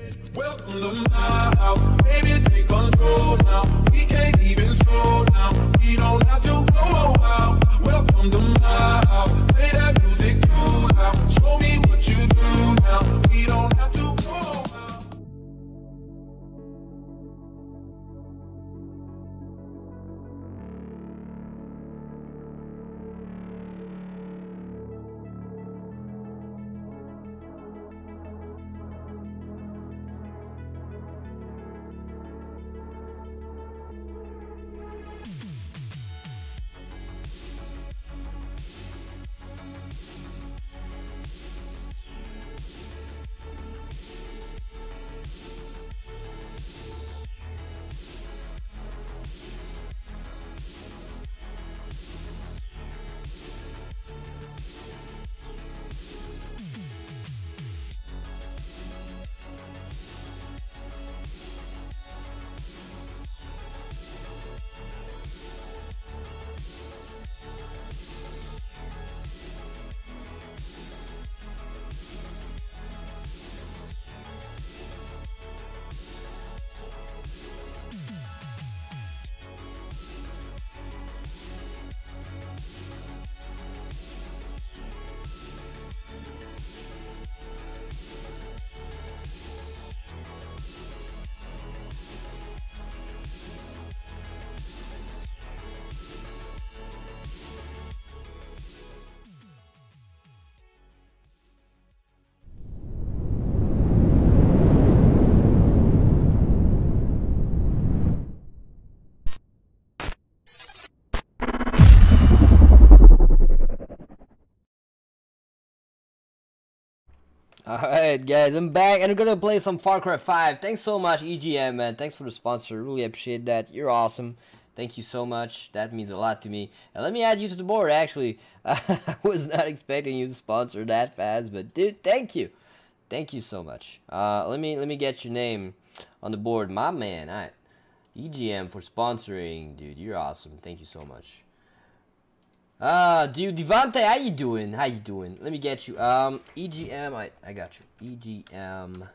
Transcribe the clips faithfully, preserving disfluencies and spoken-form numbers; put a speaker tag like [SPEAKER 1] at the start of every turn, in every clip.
[SPEAKER 1] Welcome to my house, baby, take control now. We can't even slow down. We don't have to go a while. Welcome to my house, play that music too loud. Show me what you do now. We don't have to go a while.
[SPEAKER 2] Alright guys, I'm back and I'm gonna play some Far Cry five. Thanks so much E G M, man. Thanks for the sponsor. Really appreciate that. You're awesome. Thank you so much. That means a lot to me. And let me add you to the board actually. I was not expecting you to sponsor that fast, but dude, thank you. Thank you so much. Uh let me let me get your name on the board. My man. Alright. E G M for sponsoring, dude. You're awesome. Thank you so much. Uh, dude, Devante, how you doing? How you doing? Let me get you. Um, E G M, I, I got you. E G M,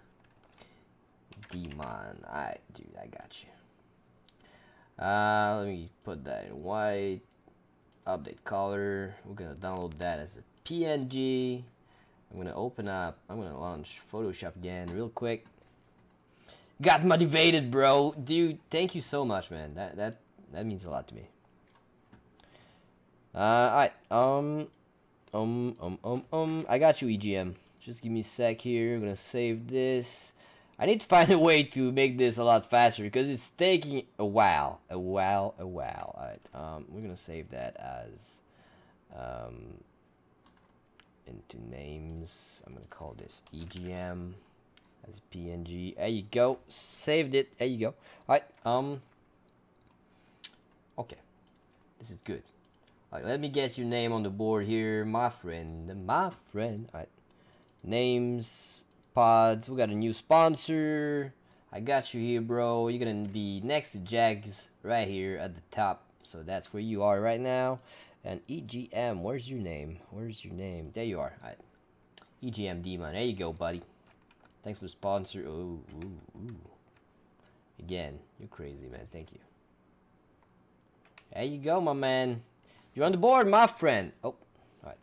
[SPEAKER 2] Demon. Alright, dude, I got you. Uh, let me put that in white. Update color. We're gonna download that as a P N G. I'm gonna open up. I'm gonna launch Photoshop again real quick. Got motivated, bro. Dude, thank you so much, man. That that that means a lot to me. Uh, alright, um, um, um, um, um, I got you, E G M. Just give me a sec here. I'm gonna save this. I need to find a way to make this a lot faster because it's taking a while, a while, a while. Alright, um, we're gonna save that as, um, into names. I'm gonna call this E G M as a P N G. There you go. Saved it. There you go. Alright, um, okay, this is good. Alright, let me get your name on the board here, my friend, my friend. Alright, names, pods. We got a new sponsor. I got you here, bro. You're gonna be next to Jags right here at the top. So that's where you are right now. And E G M, where's your name? Where's your name? There you are. Alright, E G M Demon. There you go, buddy. Thanks for the sponsor. Ooh, ooh, ooh. Again, you're crazy, man. Thank you. There you go, my man. You're on the board, my friend. Oh, alright.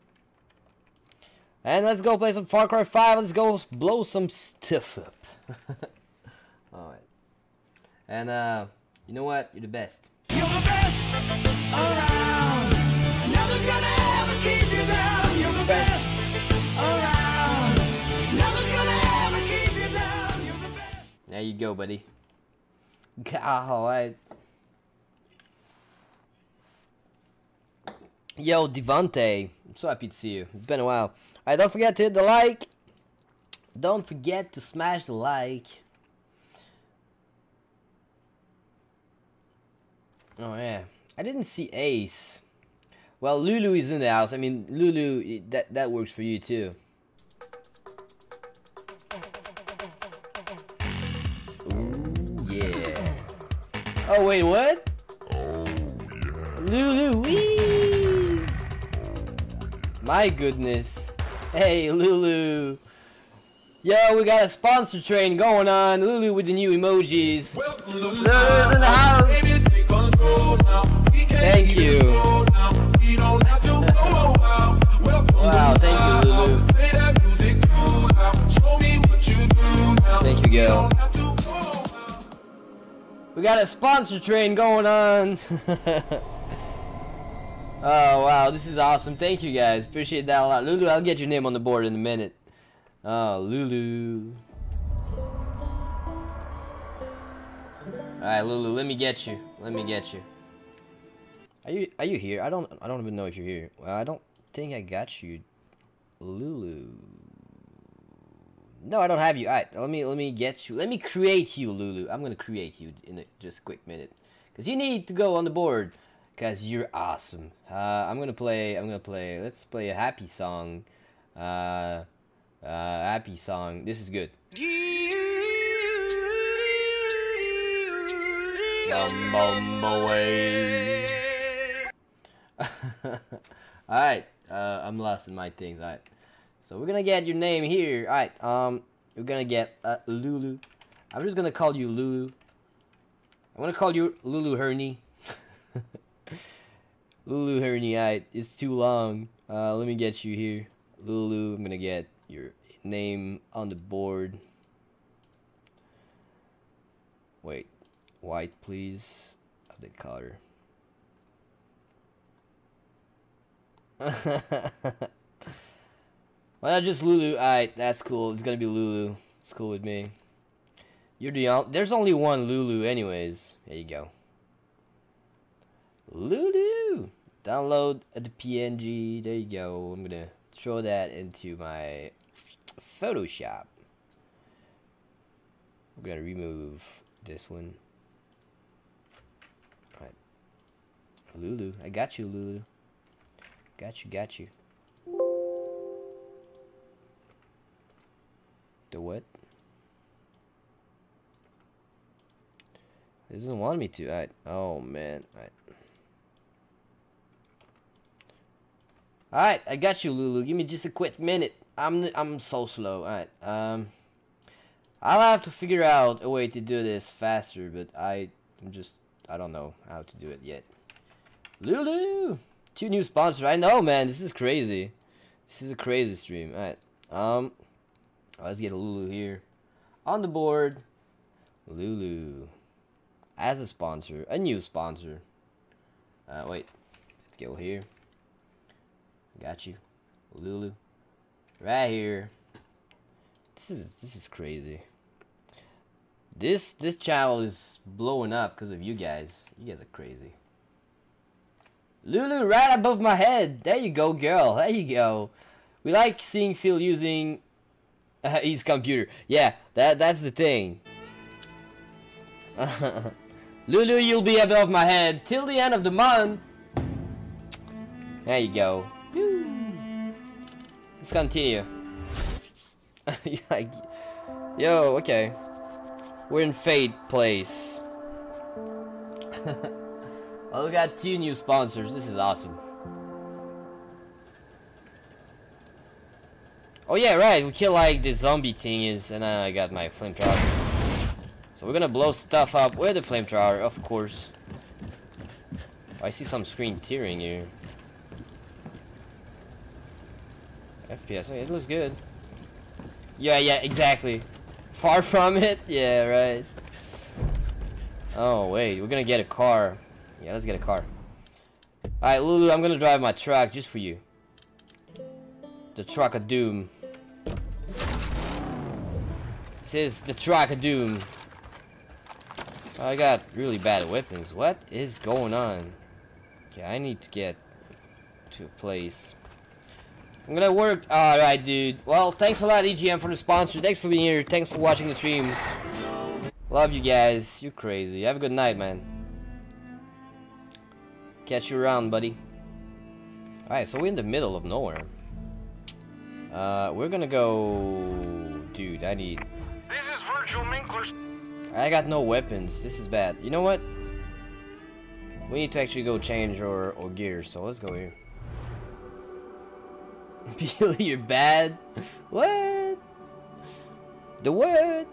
[SPEAKER 2] And let's go play some Far Cry five. Let's go blow some stuff up. Alright. And, uh, you know what? You're the best.
[SPEAKER 1] You're the best around. Nothing's gonna ever keep you down. You're the best around. Nothing's gonna ever keep you down. You're the best.
[SPEAKER 2] There you go, buddy. Alright. Yo, Devante, I'm so happy to see you. It's been a while. Alright, don't forget to hit the like. Don't forget to smash the like. Oh, yeah. I didn't see Ace. Well, Lulu is in the house. I mean, Lulu, that, that works for you, too. Ooh, yeah. Oh, wait, what?
[SPEAKER 3] Oh, yeah.
[SPEAKER 2] Lulu, wee! My goodness. Hey, Lulu. Yo, we got a sponsor train going on. Lulu with the new emojis.
[SPEAKER 1] Welcome to
[SPEAKER 2] Lulu's
[SPEAKER 1] my
[SPEAKER 2] in the house.
[SPEAKER 1] Baby, take control now. We can't
[SPEAKER 2] Thank
[SPEAKER 1] even
[SPEAKER 2] you.
[SPEAKER 1] slow down. We don't have to go a while. Welcome
[SPEAKER 2] Wow,
[SPEAKER 1] to
[SPEAKER 2] thank you,
[SPEAKER 1] my
[SPEAKER 2] Lulu.
[SPEAKER 1] house. Play that music too loud. Show me what you do now.
[SPEAKER 2] Thank you,
[SPEAKER 1] We
[SPEAKER 2] girl.
[SPEAKER 1] don't have to go a while.
[SPEAKER 2] We got a sponsor train going on. Oh wow, this is awesome. Thank you guys. Appreciate that a lot. Lulu, I'll get your name on the board in a minute. Oh, Lulu. Alright, Lulu, let me get you. Let me get you. Are you are you here? I don't I don't even know if you're here. Well, I don't think I got you. Lulu. No, I don't have you. Alright, let me let me get you. Let me create you, Lulu. I'm gonna create you in a, just a quick minute. Cause you need to go on the board. Cause you're awesome. Uh, I'm gonna play. I'm gonna play. Let's play a happy song. Uh, uh, happy song. This is good. Boy. All right. Uh, I'm lost in my things. All right. So we're gonna get your name here. All right. Um, we're gonna get uh, Lulu. I'm just gonna call you Lulu. I'm gonna call you Lulu Herney. Lulu Herney, alright, it's too long. Uh, let me get you here. Lulu, I'm gonna get your name on the board. Wait, white please. Update color. Well, just Lulu. Alright, that's cool. It's gonna be Lulu. It's cool with me. You're the only. There's only one Lulu, anyways. There you go. Lulu. Download the P N G. There you go. I'm gonna throw that into my Photoshop. I'm gonna remove this one. Alright. Lulu. I got you, Lulu. Got you, got you. The what? It doesn't want me to. Alright. Oh man. Alright. Alright, I got you, Lulu. Give me just a quick minute. I'm I'm so slow. Alright. Um I'll have to figure out a way to do this faster, but I I'm just I don't know how to do it yet. Lulu! Two new sponsors. I know, man. This is crazy. This is a crazy stream. Alright. Um let's get a Lulu here. On the board. Lulu. As a sponsor. A new sponsor. Uh wait. Let's go here. Got you. Lulu. Right here. This is this is crazy. This this channel is blowing up because of you guys. You guys are crazy. Lulu right above my head. There you go, girl. There you go. We like seeing Phil using uh, his computer. Yeah, that that's the thing. Lulu, you'll be above my head till the end of the month. There you go. Let's continue. Like, yo, okay. We're in Fate Place. Well, we got two new sponsors. This is awesome. Oh yeah, right. We kill like the zombie thingies, and then I got my flamethrower. So we're gonna blow stuff up with the flamethrower, of course. Oh, I see some screen tearing here. F P S, okay, it looks good. Yeah, yeah, exactly. Far from it? Yeah, right. Oh, wait, we're gonna get a car. Yeah, let's get a car. Alright, Lulu, I'm gonna drive my truck just for you. The truck of doom. This is the truck of doom. Oh, I got really bad weapons. What is going on? Okay, I need to get to a place. I'm gonna work. Alright, dude. Well, thanks a lot, E G M, for the sponsor. Thanks for being here. Thanks for watching the stream. Love you guys. You're crazy. Have a good night, man. Catch you around, buddy. Alright, so we're in the middle of nowhere. Uh, we're gonna go... Dude, I need...
[SPEAKER 4] This is Virgil Minkler.
[SPEAKER 2] I got no weapons. This is bad. You know what? We need to actually go change our, our gear, so let's go here. Billy, you're bad? What? The what?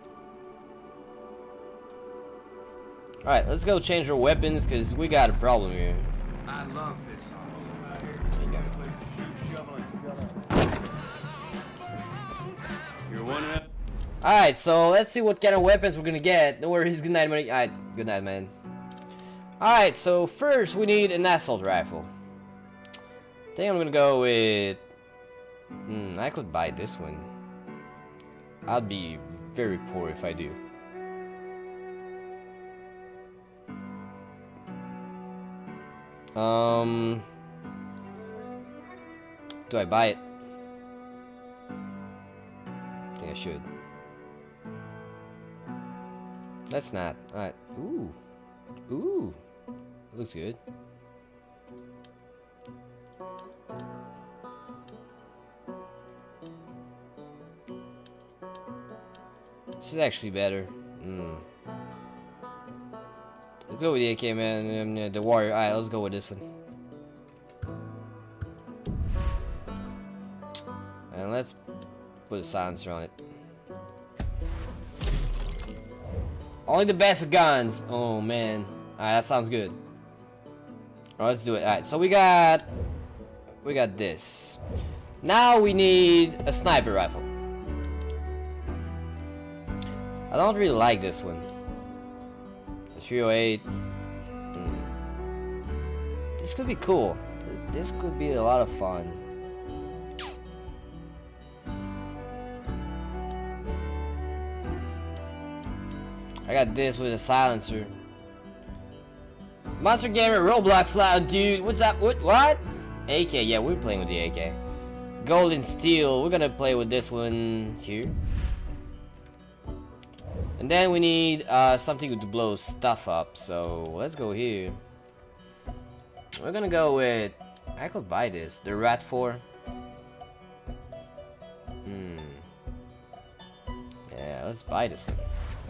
[SPEAKER 2] Alright, let's go change our weapons because we got a problem here.
[SPEAKER 5] I love this song.
[SPEAKER 2] There you go.
[SPEAKER 5] You're one up.
[SPEAKER 2] Alright, so let's see what kind of weapons we're gonna get. Don't worry, good night, man. Alright, good night, man. Alright, so first we need an assault rifle. I think I'm gonna go with... Hmm, I could buy this one. I'd be very poor if I do. Um... Do I buy it? I think I should. That's not. Alright. Ooh. Ooh. Looks good. This is actually better. Mm. Let's go with the A K, man. Um, the warrior. Alright, let's go with this one. And let's put a silencer on it. Only the best of guns. Oh man. Alright, that sounds good. Alright, let's do it. Alright, so we got we got this. Now we need a sniper rifle. I don't really like this one. The three oh eight. Mm. This could be cool. This could be a lot of fun. I got this with a silencer. Monster Gamer Roblox loud, dude. What's up? What? What? A K. Yeah, we're playing with the A K. Golden Steel. We're gonna play with this one here. And then we need uh, something to blow stuff up. So let's go here. We're gonna go with. I could buy this. The Rat four. Hmm. Yeah, let's buy this one.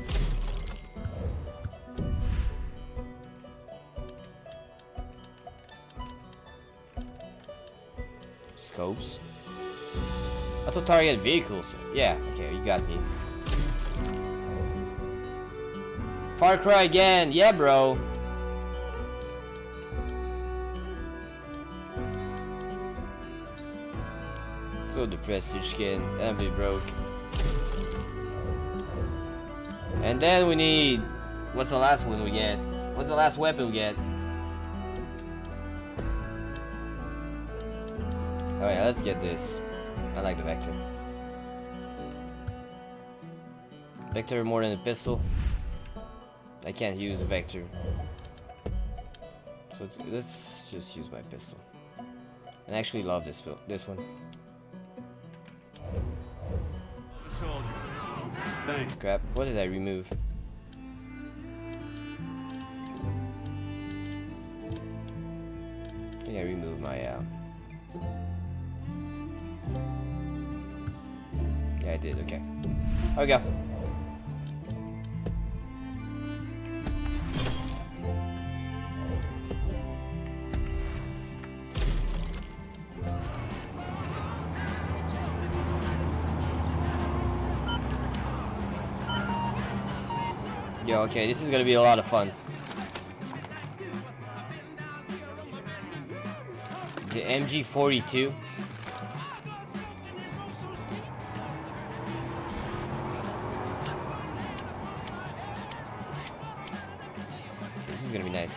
[SPEAKER 2] Scopes. Auto target vehicles. Yeah, okay, you got me. Far Cry again. Yeah, bro. So the prestige skin. And we broke. And then we need. What's the last one we get? What's the last weapon we get? Oh yeah, let's get this. I like the Vector. Vector more than a pistol. I can't use a Vector. So it's, let's just use my pistol. I actually love this this one.
[SPEAKER 5] Soldier. Thanks.
[SPEAKER 2] Crap, what did I remove? I think I removed my uh Yeah, I did, okay. There we go. Yo, okay, this is gonna be a lot of fun. The M G forty-two. This is gonna be nice.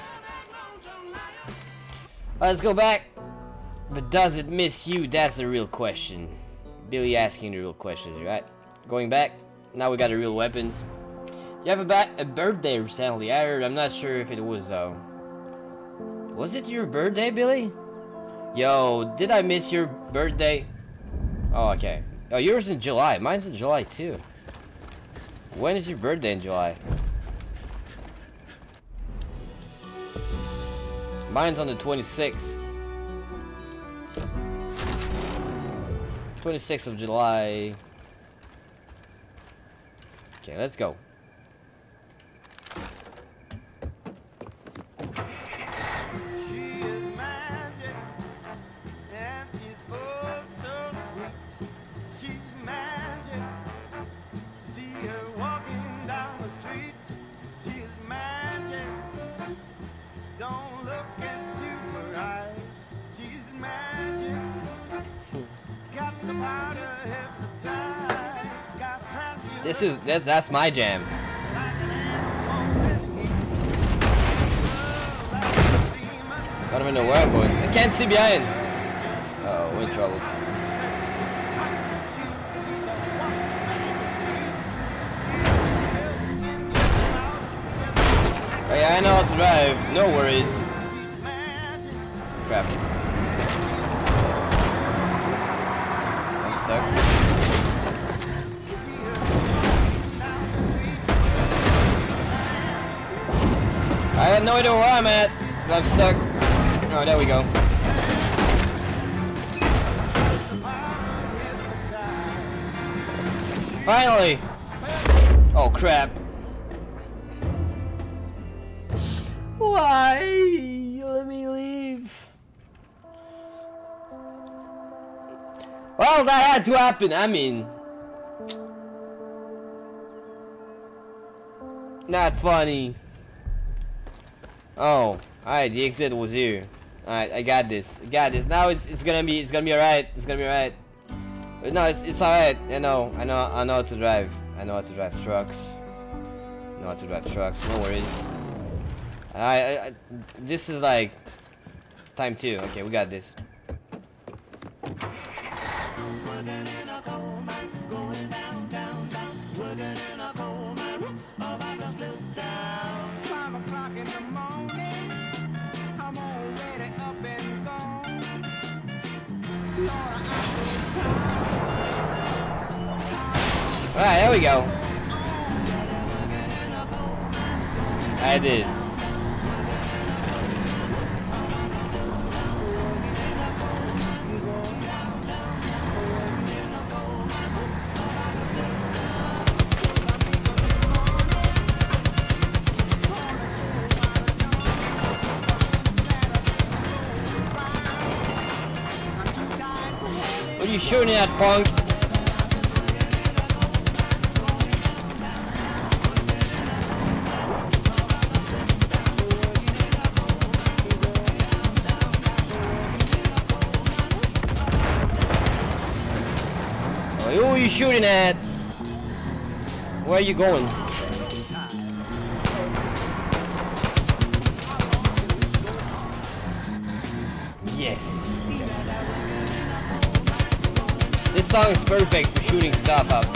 [SPEAKER 2] Let's go back. But does it miss you? That's the real question. Billy asking the real questions, right? Going back. Now we got the real weapons. You have a, ba a birthday recently. I heard. I'm not sure if it was. Uh, was it your birthday, Billy? Yo, did I miss your birthday? Oh, okay. Oh, yours in July. Mine's in July too. When is your birthday in July? Mine's on the twenty-sixth. twenty-sixth of July. Okay, let's go. This is that, that's my jam. I don't even know where I'm going. I can't see behind. Uh oh, we're in trouble. Oh yeah, I know how to drive. No worries. Crap. I'm stuck. I had no idea where I'm at, but I'm stuck. Oh, there we go. Finally! Oh, crap. Why? Let me leave. Well, that had to happen. I mean... Not funny. Oh, alright, the exit was here. Alright, I got this. I got this. Now it's it's gonna be it's gonna be alright. It's gonna be alright. No, it's it's alright. I know, I know, I know how to drive. I know how to drive trucks. I know how to drive trucks. No worries. I, I, I this is like time two. Okay, we got this. Alright, there we go. I did. What are you shooting at, punk? Who are you shooting at? Where are you going? Yes. This song is perfect for shooting stuff up.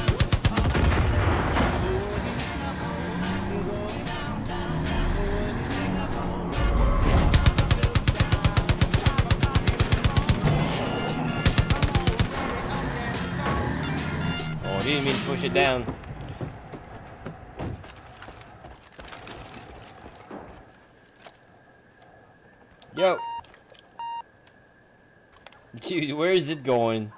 [SPEAKER 2] Didn't mean to push it down. Yo. Dude, where is it going?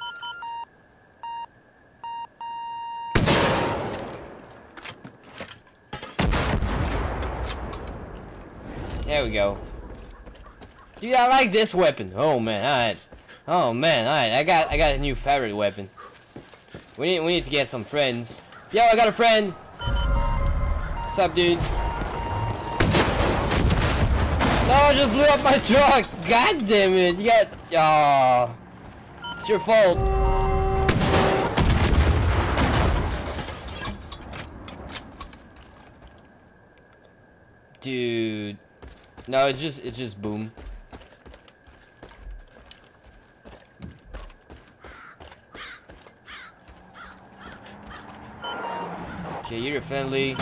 [SPEAKER 2] There we go. Dude, I like this weapon. Oh man, alright. Oh man, alright. I got I got a new favorite weapon. We need, we need to get some friends. Yo, I got a friend. What's up, dude? No, I just blew up my truck. God damn it. You got... Oh. It's your fault. Dude. No, it's just, it's just boom. Okay, you're friendly.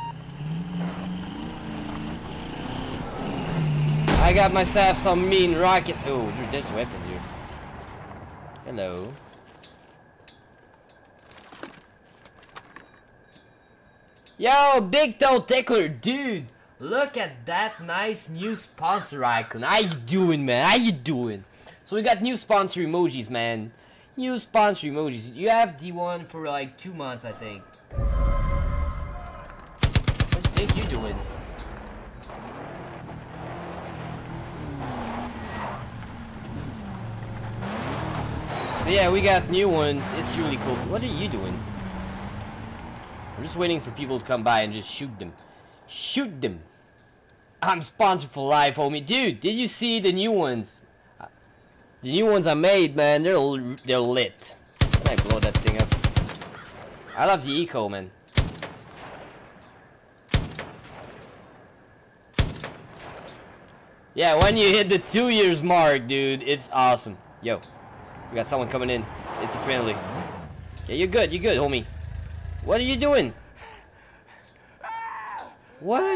[SPEAKER 2] I got myself some mean rockets. Oh, dude, there's a weapon here. Hello. Yo, Big Toe Tickler, dude. Look at that nice new sponsor icon. How you doing, man? How you doing? So we got new sponsor emojis, man. New sponsor emojis. You have D one for like two months, I think. What think you doing? So yeah, we got new ones. It's really cool. What are you doing? I'm just waiting for people to come by and just shoot them. Shoot them. I'm sponsored for life, homie. Dude, did you see the new ones? The new ones I made, man. They're they're lit. Can I blow that thing up? I love the eco, man. Yeah, when you hit the two years mark, dude, it's awesome. Yo, we got someone coming in. It's a friendly. Yeah, you're good. You're good, homie. What are you doing? What?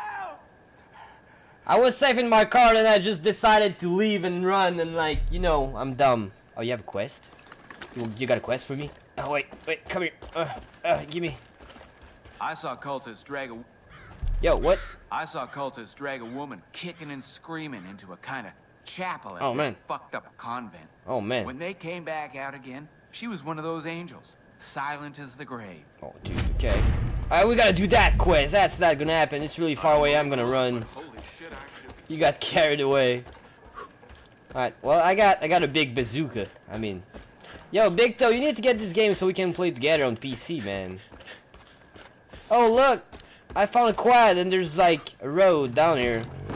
[SPEAKER 2] I was safe in my car and I just decided to leave and run and like, you know, I'm dumb. Oh, you have a quest? You, you got a quest for me? Oh, wait, wait, come here. Uh, uh, give me.
[SPEAKER 6] I saw cultists drag a...
[SPEAKER 2] Yo, what?
[SPEAKER 6] I saw cultists drag a woman kicking and screaming into a kind of chapel at
[SPEAKER 2] Oh,
[SPEAKER 6] a
[SPEAKER 2] man.
[SPEAKER 6] fucked up convent.
[SPEAKER 2] Oh, man.
[SPEAKER 6] When they came back out again, she was one of those angels, silent as the grave.
[SPEAKER 2] Oh, dude, okay. Alright, we gotta do that quest. That's not gonna happen. It's really far away. I'm gonna run.
[SPEAKER 6] Holy shit, I should...
[SPEAKER 2] You got carried away. Alright, well, I got I got a big bazooka. I mean, yo, Big Toe, you need to get this game so we can play together on P C, man. Oh, look! I found a quad and there's like a road down here.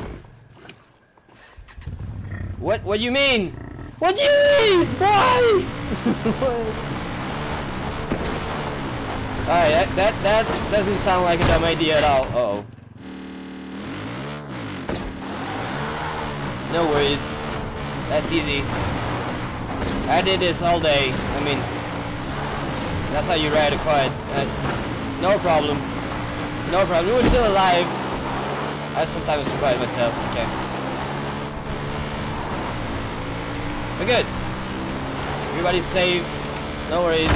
[SPEAKER 2] What? What do you mean? What do you mean? Why? Alright, that, that that doesn't sound like a dumb idea at all. Uh oh. No worries. That's easy. I did this all day. I mean, that's how you ride a quad. Uh, no problem. No problem. We're still alive. I sometimes surprise myself. Okay. We're good. Everybody's safe. No worries.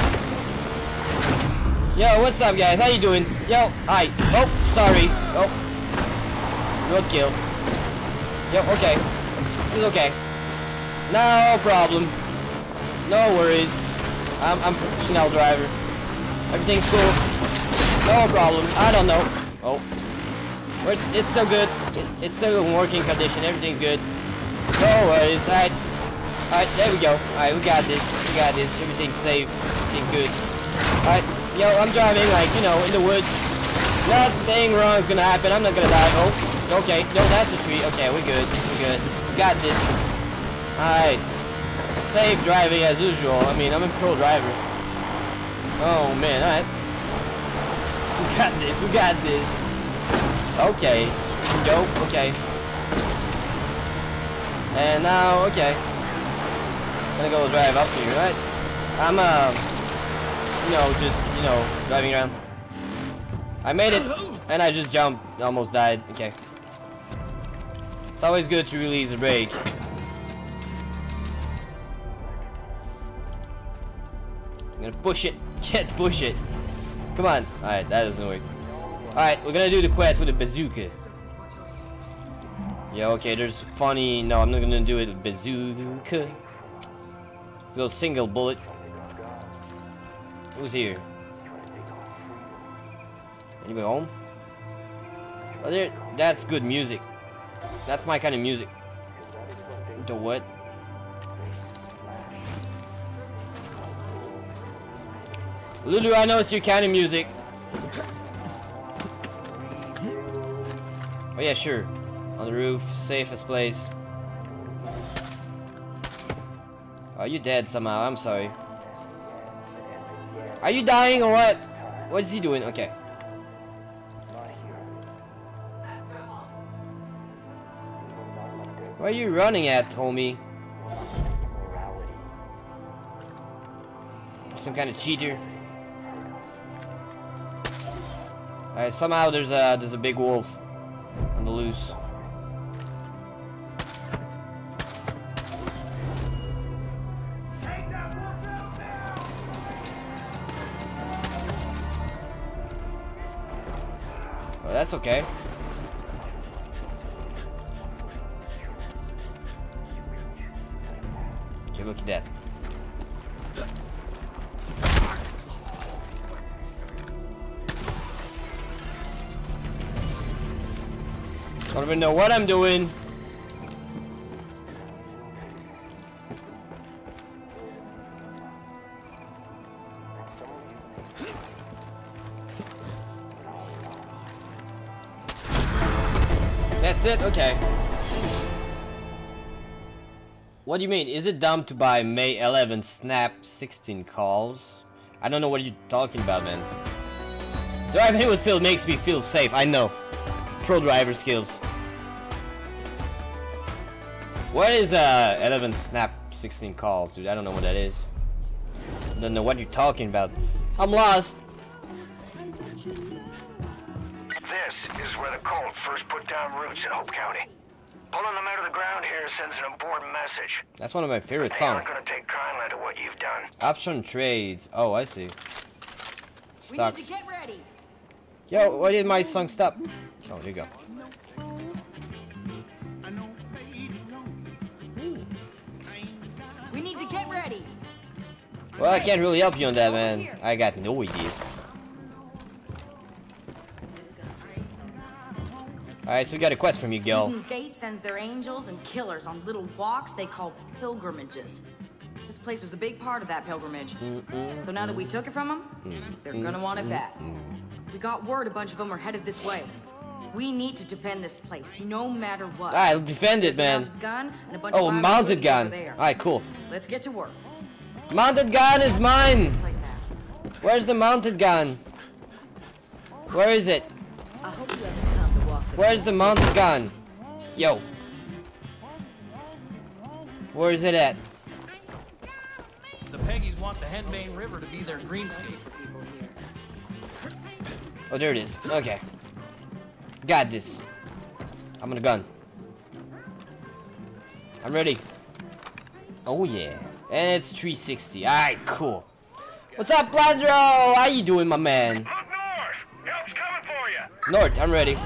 [SPEAKER 2] Yo, what's up, guys? How you doing? Yo, hi. Oh, sorry. Oh. Roadkill. Yo, okay. This is okay. No problem. No worries. I'm, I'm a professional driver. Everything's cool. No problem. I don't know. Oh. Well, it's, it's so good. It, it's still in working condition. Everything's good. No worries. Alright. Alright, there we go. Alright, we got this. We got this. Everything's safe. Everything's good. Alright. Yo, I'm driving, like, you know, in the woods. Nothing wrong is gonna happen. I'm not gonna die. Oh, okay. No, that's a tree. Okay, we're good. We're good. We got this. Alright. Safe driving as usual. I mean, I'm a pro driver. Oh, man. Alright. We got this. We got this. Okay. Go. Okay. And now, okay. I'm gonna go drive up here, right? I'm, uh... you know, just, you know, driving around. I made it, and I just jumped, almost died. Okay. It's always good to release a brake. I'm gonna push it. Can't push it. Come on. Alright, that doesn't work. Alright, we're gonna do the quest with a bazooka. Yeah, okay, there's funny... No, I'm not gonna do it with bazooka. Let's go single bullet. Who's here? Anybody home? Oh, there. That's good music. That's my kind of music. The what? Lulu, I know it's your kind of music. Oh yeah, sure. On the roof, safest place. Oh, you dead somehow. I'm sorry. Are you dying or what? What is he doing? Okay. Where are you running at, homie? Some kind of cheater. Alright, somehow there's a there's a big wolf on the loose. Oh, that's okay. Okay, look at that. Don't even know what I'm doing. That's it? Okay. What do you mean? Is it dumb to buy May eleventh Snap sixteen calls? I don't know what you're talking about, man. Driving with Phil makes me feel safe. I know. Pro driver skills. What is uh eleven snap sixteen called, dude? I don't know what that is. I don't know what you're talking about. I'm lost.
[SPEAKER 4] This is where the Colt first put down roots in Hope County. Pulling them out of the ground here sends an important message.
[SPEAKER 2] That's one of my favorite
[SPEAKER 4] They
[SPEAKER 2] songs.
[SPEAKER 4] aren't gonna take kindly to what you've done.
[SPEAKER 2] Option trades. Oh, I see.
[SPEAKER 7] We need
[SPEAKER 2] Stocks.
[SPEAKER 7] to get ready.
[SPEAKER 2] Yo, why did my song stop? Oh, there you go.
[SPEAKER 7] We need to get ready.
[SPEAKER 2] Well, I can't really help you on that, man. I got no idea. Alright, so we got a quest from you, Gil.
[SPEAKER 7] Eden's Gate sends their angels and killers on little walks they call pilgrimages. This place was a big part of that pilgrimage. So now that we took it from them, they're gonna want it back. We got word a bunch of them are headed this way. We need to defend this place, no matter what.
[SPEAKER 2] Alright, defend it,
[SPEAKER 7] There's a
[SPEAKER 2] man.
[SPEAKER 7] mounted gun and a bunch
[SPEAKER 2] Oh,
[SPEAKER 7] of armed
[SPEAKER 2] mounted
[SPEAKER 7] police
[SPEAKER 2] gun.
[SPEAKER 7] over there.
[SPEAKER 2] Alright, cool.
[SPEAKER 7] Let's get to work.
[SPEAKER 2] Mounted gun is mine.
[SPEAKER 7] Place that.
[SPEAKER 2] Where's the mounted gun? Where is it?
[SPEAKER 7] I hope you haven't come to walk the
[SPEAKER 2] Where's the mounted gun? Yo. Where is it at?
[SPEAKER 8] The Peggies want the Henbane River to be their dreamscape.
[SPEAKER 7] people here.
[SPEAKER 2] Oh, there it is. Okay. Got this. I'm on a gun. I'm ready. Oh, yeah. And it's three sixty. Alright, cool. What's up, Blandro? How you doing, my man?
[SPEAKER 4] Look north! Help's coming for you!
[SPEAKER 2] North, I'm ready.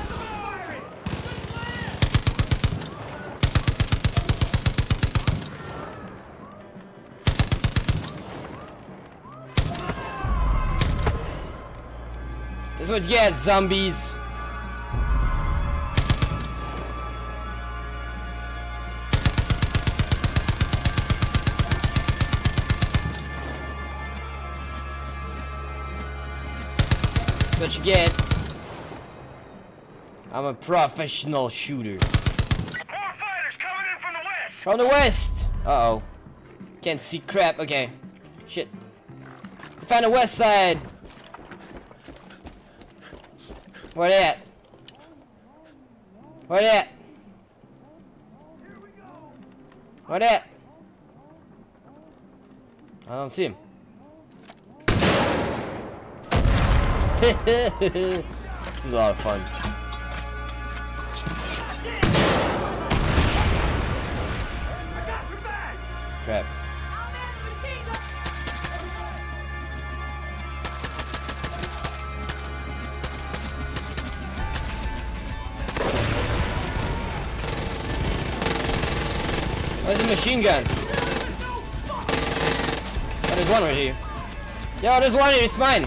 [SPEAKER 2] That's what you get, zombies. That's what you get. I'm a professional shooter.
[SPEAKER 4] More fighters coming in from the west!
[SPEAKER 2] From the west! Uh-oh. Can't see crap. Okay. Shit. We found the west side. Where they at? Where they at? Where they at? I don't see him. This is a lot of fun. Crap. Where's the machine gun? Oh, there's one right here. Yo, there's one here. It's mine.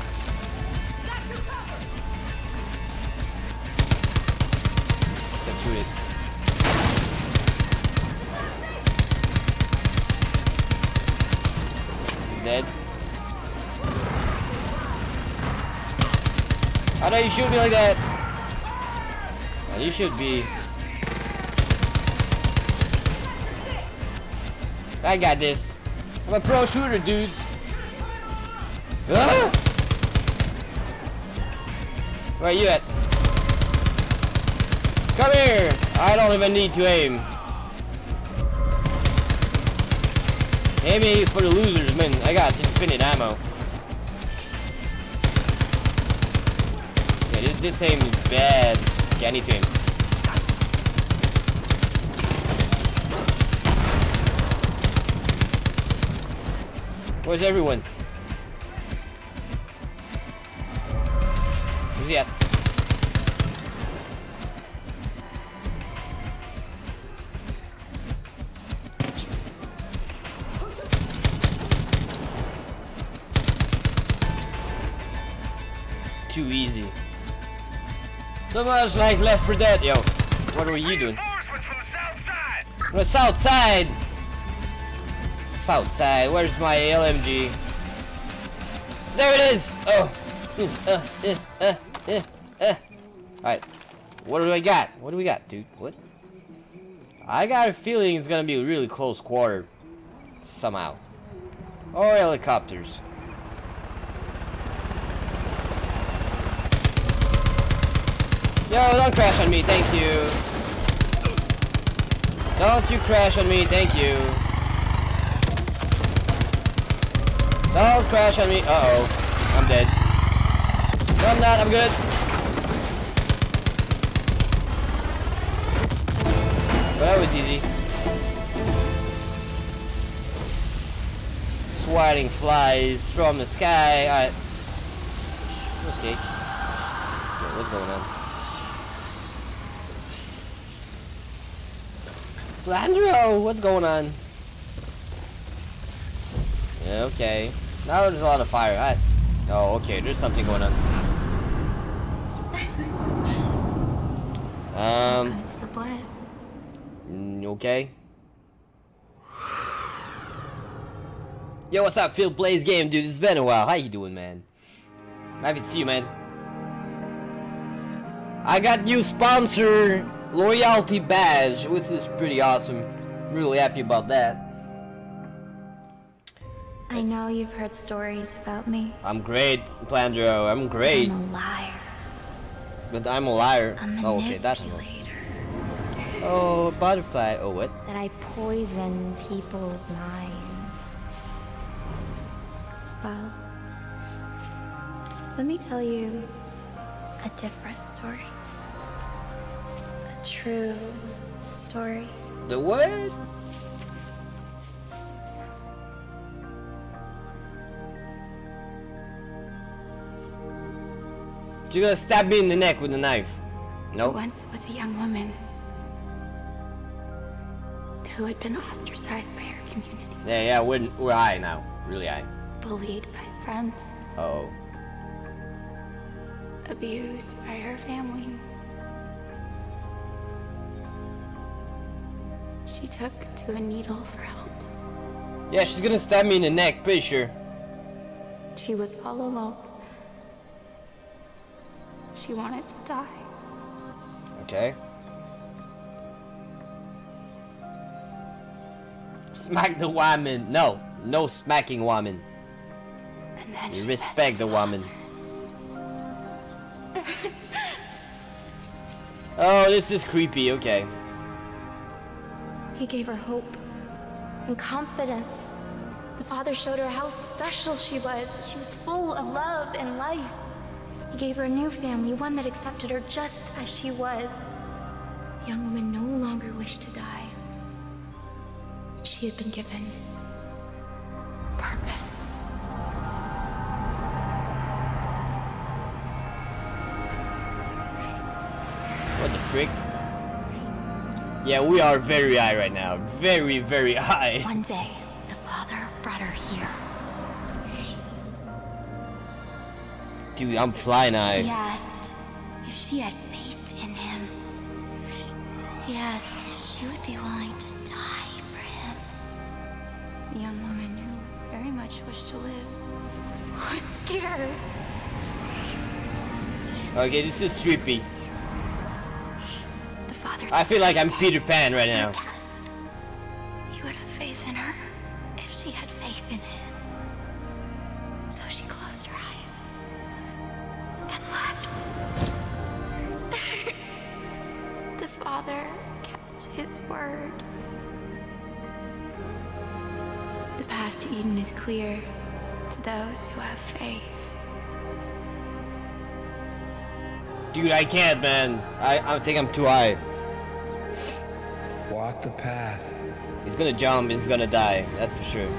[SPEAKER 2] Can't shoot it. Is he dead? How do you shoot me like that? Well, you should be. I got this. I'm a pro shooter, dudes. Ah! Where you at? Come here! I don't even need to aim. Aiming is for the losers, man. I got infinite ammo. Yeah, this, this aim is bad. Okay, I need to aim. Where's everyone? Where's he at? Too easy. So much like Left four Dead. Yo, what were you doing?
[SPEAKER 4] Reinforcements from the south side!
[SPEAKER 2] From the south side! South side, where's my L M G? There it is! Oh! Uh, uh, uh, uh, uh. Alright. What do I got? What do we got, dude? What? I got a feeling it's gonna be a really close quarter. Somehow. Or helicopters. Yo, don't crash on me, thank you. Don't you crash on me, thank you. Don't crash on me. Uh-oh. I'm dead. No, I'm not. I'm good. But that was easy. Swatting flies from the sky. Alright. Escape. What's going on? Landro, what's going on? Yeah, okay. Now there's a lot of fire. I, oh, okay. There's something going on. Um.
[SPEAKER 9] Welcome to the bliss.
[SPEAKER 2] Mm, okay. Yo, what's up, Phil Plays Game, dude? It's been a while. How you doing, man? Happy to see you, man. I got new sponsor loyalty badge, which is pretty awesome. Really happy about that.
[SPEAKER 9] I know you've heard stories about me.
[SPEAKER 2] I'm great, Plandro. I'm great.
[SPEAKER 9] I'm a liar.
[SPEAKER 2] But I'm a liar.
[SPEAKER 9] A
[SPEAKER 2] Oh, okay, that's no.
[SPEAKER 9] manipulator.
[SPEAKER 2] Oh, butterfly. Oh, what?
[SPEAKER 9] That I poison people's minds. Well, let me tell you a different story. A true story.
[SPEAKER 2] The what? You're gonna stab me in the neck with a knife. Nope.
[SPEAKER 9] Once was a young woman who had been ostracized by her community.
[SPEAKER 2] Yeah, yeah, we're, we're high now. Really high.
[SPEAKER 9] Bullied by friends.
[SPEAKER 2] Uh oh.
[SPEAKER 9] Abused by her family. She took to a needle for help.
[SPEAKER 2] Yeah, she's gonna stab me in the neck, pretty sure.
[SPEAKER 9] She was all alone. She wanted to die.
[SPEAKER 2] Okay. Smack the woman. No, no smacking woman.
[SPEAKER 9] And then
[SPEAKER 2] You
[SPEAKER 9] she
[SPEAKER 2] respect
[SPEAKER 9] met
[SPEAKER 2] the
[SPEAKER 9] her
[SPEAKER 2] woman. Oh, this is creepy. Okay.
[SPEAKER 9] He gave her hope and confidence. The father showed her how special she was. She was full of love and life. He gave her a new family, one that accepted her just as she was. The young woman no longer wished to die. She had been given purpose.
[SPEAKER 2] What the frick? Yeah, we are very high right now. Very, very high.
[SPEAKER 9] One day, the father brought her here.
[SPEAKER 2] Dude, I'm flying high.
[SPEAKER 9] He asked if she had faith in him. He asked if she would be willing to die for him. The young woman who very much wished to live was scared.
[SPEAKER 2] Okay, this is trippy.
[SPEAKER 9] The father
[SPEAKER 2] I feel like I'm
[SPEAKER 9] told
[SPEAKER 2] Peter
[SPEAKER 9] us
[SPEAKER 2] Pan right
[SPEAKER 9] as her
[SPEAKER 2] now.
[SPEAKER 9] test. He would have faith in her if she had faith in him. So she closed her eyes and left. The father kept his word. The path to Eden is clear to those who have faith.
[SPEAKER 2] Dude, I can't, man. I, I think I'm too high.
[SPEAKER 3] Walk the path.
[SPEAKER 2] He's gonna jump, he's gonna die. That's for sure.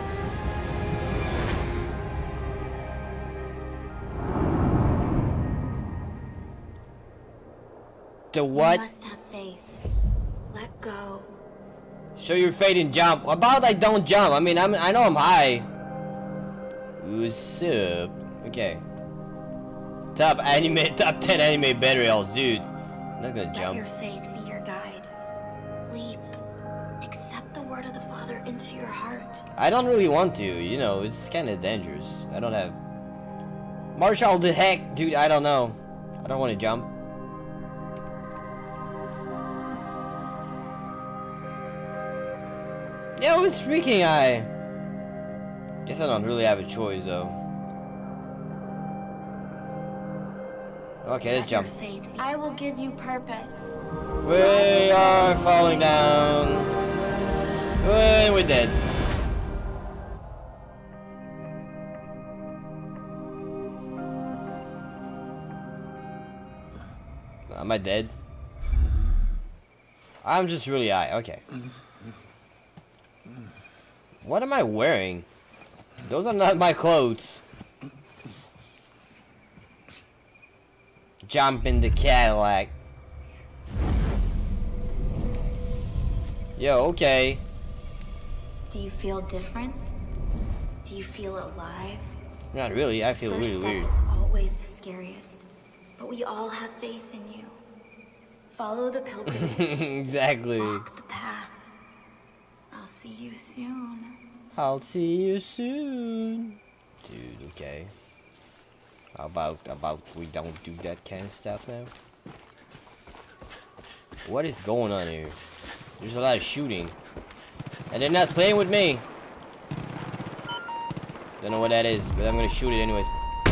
[SPEAKER 2] The what?
[SPEAKER 9] You must have faith. Let go.
[SPEAKER 2] Show your faith and jump. How about I don't jump? I mean, I'm, I know I'm high. What's up? Okay. Top anime, top ten anime battery health, dude. I'm not gonna
[SPEAKER 9] Let
[SPEAKER 2] jump.
[SPEAKER 9] your faith be your guide. Leap. Accept the word of the Father into your heart.
[SPEAKER 2] I don't really want to, you know, it's kind of dangerous. I don't have... Marshall the heck, dude, I don't know. I don't want to jump. Yo, it's freaking high. Guess I don't really have a choice, though. Okay, let's jump.
[SPEAKER 9] I will give you purpose.
[SPEAKER 2] We are falling down. Well, we're dead. Am I dead? I'm just really high. Okay. What am I wearing? Those are not my clothes. Jump in the Cadillac. Yo, okay.
[SPEAKER 9] Do you feel different? Do you feel alive?
[SPEAKER 2] Not really. I feel
[SPEAKER 9] First
[SPEAKER 2] really
[SPEAKER 9] step
[SPEAKER 2] weird.
[SPEAKER 9] is always the scariest, but we all have faith in you. Follow the pilgrimage.
[SPEAKER 2] Exactly.
[SPEAKER 9] Walk the path. I'll see you soon.
[SPEAKER 2] I'll see you soon. Dude, okay. How about, about we don't do that kind of stuff now? What is going on here? There's a lot of shooting. And they're not playing with me. Don't know what that is, but I'm gonna shoot it anyways.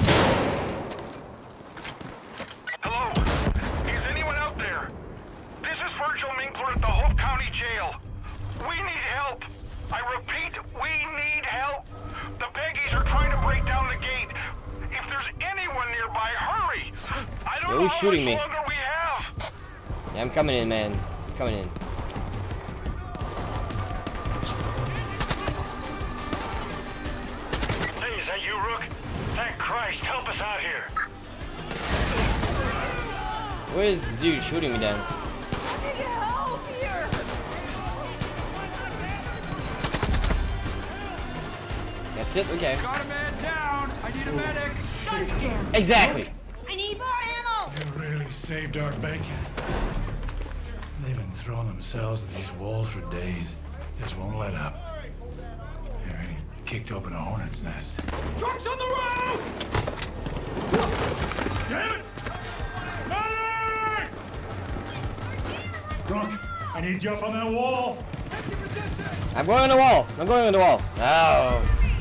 [SPEAKER 4] Hello? Is anyone out there? This is Virgil Minkler at the Hope County Jail. We need help. I repeat, we need help. The Peggies are trying to break down the gate. If there's anyone nearby, hurry. I don't
[SPEAKER 2] Yo,
[SPEAKER 4] know
[SPEAKER 2] who's
[SPEAKER 4] how
[SPEAKER 2] shooting
[SPEAKER 4] much
[SPEAKER 2] me?
[SPEAKER 4] longer we have.
[SPEAKER 2] Yeah, I'm coming in, man. I'm coming in.
[SPEAKER 4] Hey, is that you, Rook? Thank Christ, help us out here.
[SPEAKER 2] Where is the dude shooting me down? That's it? Okay.
[SPEAKER 5] Got a man down. I need a medic.
[SPEAKER 2] Exactly.
[SPEAKER 7] I need more ammo!
[SPEAKER 3] You really saved our bacon. They've been throwing themselves at these walls for days. Just won't let up. They already kicked open a hornet's nest.
[SPEAKER 5] Trucks on the road! Damn it! Medic!
[SPEAKER 3] Drunk, I need you up on that wall.
[SPEAKER 2] I'm going on the wall. I'm going on the wall. Oh.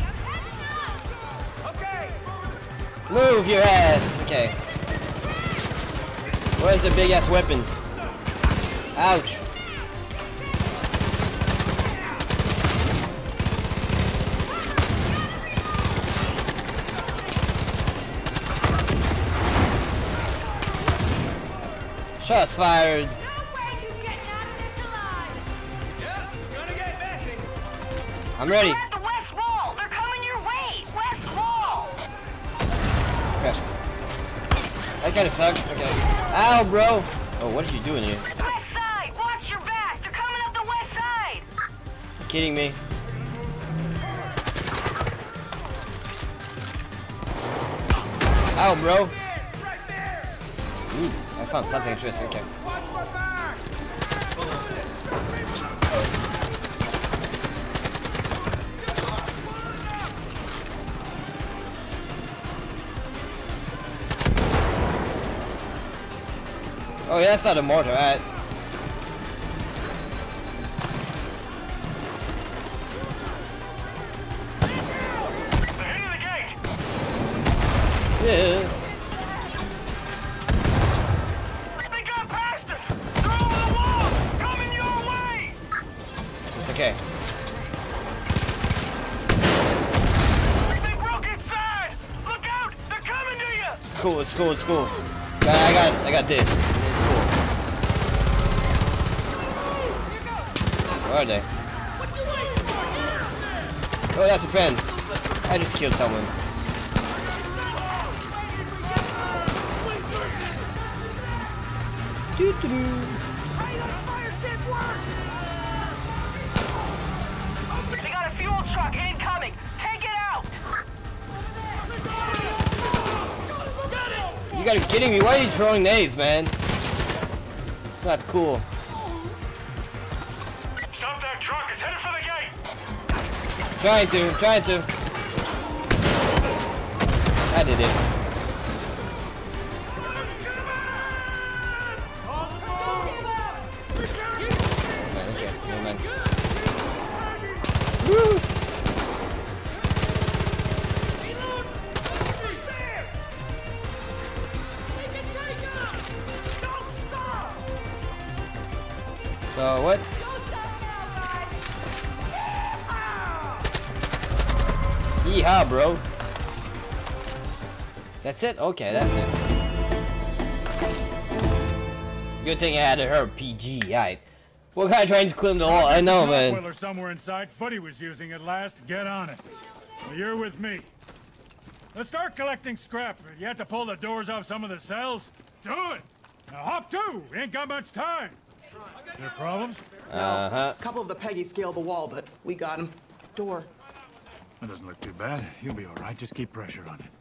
[SPEAKER 2] Move your ass. Okay. Where's the big ass weapons? Ouch. Shots fired. I'm ready.
[SPEAKER 4] We're at the west wall. They're coming your way. West wall.
[SPEAKER 2] Okay. That kind of sucked. Okay. Ow, bro. Oh, what are you doing here?
[SPEAKER 4] West side. Watch your back. They're coming up the west side.
[SPEAKER 2] You kidding me? Ow, bro. Ooh, I found something interesting. Okay. Oh, yeah, that's not a mortar. Alright.
[SPEAKER 4] They're hitting the gate.
[SPEAKER 2] Yeah.
[SPEAKER 4] They got past us. They're over the wall. Coming your way.
[SPEAKER 2] It's okay.
[SPEAKER 4] They broke inside. Look out. They're coming to you.
[SPEAKER 2] It's cool. It's cool. It's cool. I got. I got this. It's cool. Where are they? Oh, that's a friend. I just killed someone. Doo -doo -doo.
[SPEAKER 4] They got a fuel truck incoming. Take it out.
[SPEAKER 2] You gotta be kidding me. Why are you throwing nades, man? It's not cool.
[SPEAKER 4] Stop that truck. It's headed for the gate.
[SPEAKER 2] Trying to. Trying to. I did it. Man, okay. No, man. Woo! So what? Yeehaw, bro. That's it? Okay, that's it. Good thing I had her P G, right? What guy trying to climb the wall? I know, man.
[SPEAKER 3] Well, somewhere inside. Footy was using it last. Get on it. Well, you're with me. Let's start collecting scrap. You have to pull the doors off some of the cells. Do it. Now hop too. We ain't got much time. There problems?
[SPEAKER 2] Uh huh.
[SPEAKER 10] A couple of the Peggies scaled the wall, but we got him. Door.
[SPEAKER 3] That doesn't look too bad. You'll be all right. Just keep pressure on it.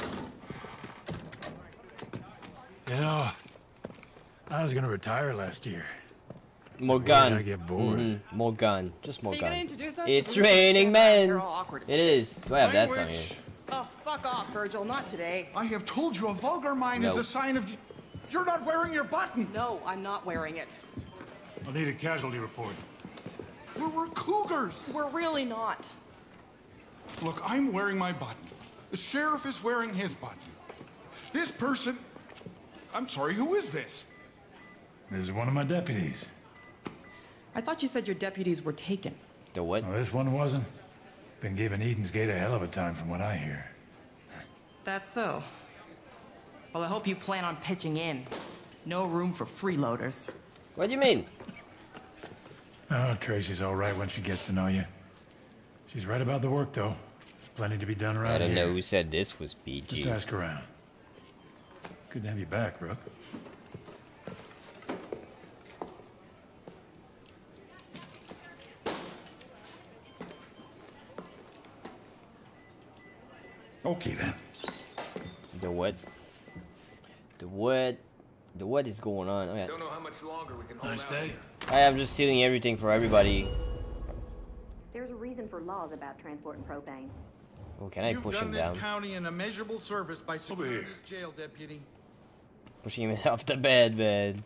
[SPEAKER 3] You know, I was gonna retire last year.
[SPEAKER 2] More gun.
[SPEAKER 3] I get bored.
[SPEAKER 2] Mm-hmm. More gun. Just more
[SPEAKER 10] Are you
[SPEAKER 2] gun.
[SPEAKER 10] gonna introduce us?
[SPEAKER 2] It's
[SPEAKER 10] We're just
[SPEAKER 2] raining
[SPEAKER 10] gonna stand
[SPEAKER 2] men.
[SPEAKER 10] around here all awkward and
[SPEAKER 2] It
[SPEAKER 10] shit.
[SPEAKER 2] is. Do I have that song
[SPEAKER 11] Language.
[SPEAKER 2] here?
[SPEAKER 10] Oh, fuck off, Virgil. Not today.
[SPEAKER 11] I have told you a vulgar mind is
[SPEAKER 2] No.
[SPEAKER 11] a sign of... You're not wearing your button.
[SPEAKER 10] No, I'm not wearing it.
[SPEAKER 3] I'll need a casualty report.
[SPEAKER 11] We're, we're cougars.
[SPEAKER 10] We're really not.
[SPEAKER 11] Look, I'm wearing my button. The sheriff is wearing his button. This person... I'm sorry, who is this?
[SPEAKER 3] This is one of my deputies.
[SPEAKER 10] I thought you said your deputies were taken.
[SPEAKER 2] The what?
[SPEAKER 3] Well, this one wasn't. Been giving Eden's Gate a hell of a time from what I hear.
[SPEAKER 10] That's so. Well, I hope you plan on pitching in. No room for freeloaders.
[SPEAKER 2] What do you mean?
[SPEAKER 3] Oh, Tracy's all right when she gets to know you. She's right about the work, though. There's plenty to be done around
[SPEAKER 2] I don't
[SPEAKER 3] here.
[SPEAKER 2] know who said this was P G.
[SPEAKER 3] Just ask around. Good to have you back, Rook.
[SPEAKER 11] Okay, then.
[SPEAKER 2] The what? The what? The what is going on? Oh, yeah.
[SPEAKER 12] Don't know how much longer we can hold
[SPEAKER 3] Nice
[SPEAKER 12] out.
[SPEAKER 3] day.
[SPEAKER 2] I am just stealing everything for everybody.
[SPEAKER 13] There's a reason for laws about transporting propane.
[SPEAKER 2] Oh, can I
[SPEAKER 14] You've
[SPEAKER 2] push
[SPEAKER 14] done
[SPEAKER 2] him
[SPEAKER 14] this
[SPEAKER 2] down?
[SPEAKER 14] county an immeasurable service by securing
[SPEAKER 3] here.
[SPEAKER 14] this jail, deputy.
[SPEAKER 2] Pushing him off the bed, man.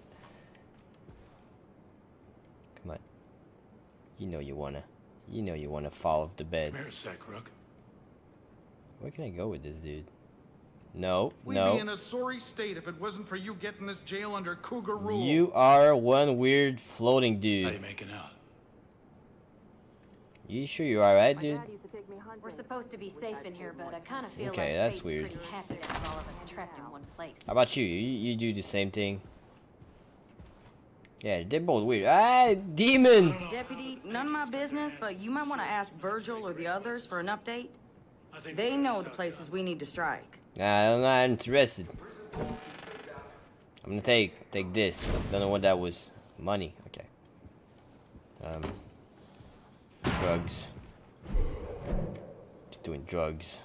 [SPEAKER 2] Come on. You know you wanna. You know you wanna fall off the bed.
[SPEAKER 3] Come here a sec, Rook.
[SPEAKER 2] Where can I go with this dude? No,
[SPEAKER 14] We'd
[SPEAKER 2] no.
[SPEAKER 14] be in a sorry state if it wasn't for you getting this jail under Cougar rule.
[SPEAKER 2] You are one weird floating
[SPEAKER 3] How
[SPEAKER 2] dude.
[SPEAKER 3] you making out?
[SPEAKER 2] You sure you're alright, dude?
[SPEAKER 13] We're supposed to be safe in here, but I kind of feel
[SPEAKER 2] Okay,
[SPEAKER 13] like
[SPEAKER 2] that's
[SPEAKER 13] fate's
[SPEAKER 2] weird.
[SPEAKER 13] pretty happy to have all of us trapped in one place.
[SPEAKER 2] How about you? You, you do the same thing? Yeah, they're both weird. Ah, demon!
[SPEAKER 7] Deputy, none of my business, but you might want to ask Virgil or the others for an update. They know the places we need to strike.
[SPEAKER 2] Nah, I'm not interested. I'm gonna take take this. Don't know what that was. Money. Okay. Um. Drugs. Just doing drugs.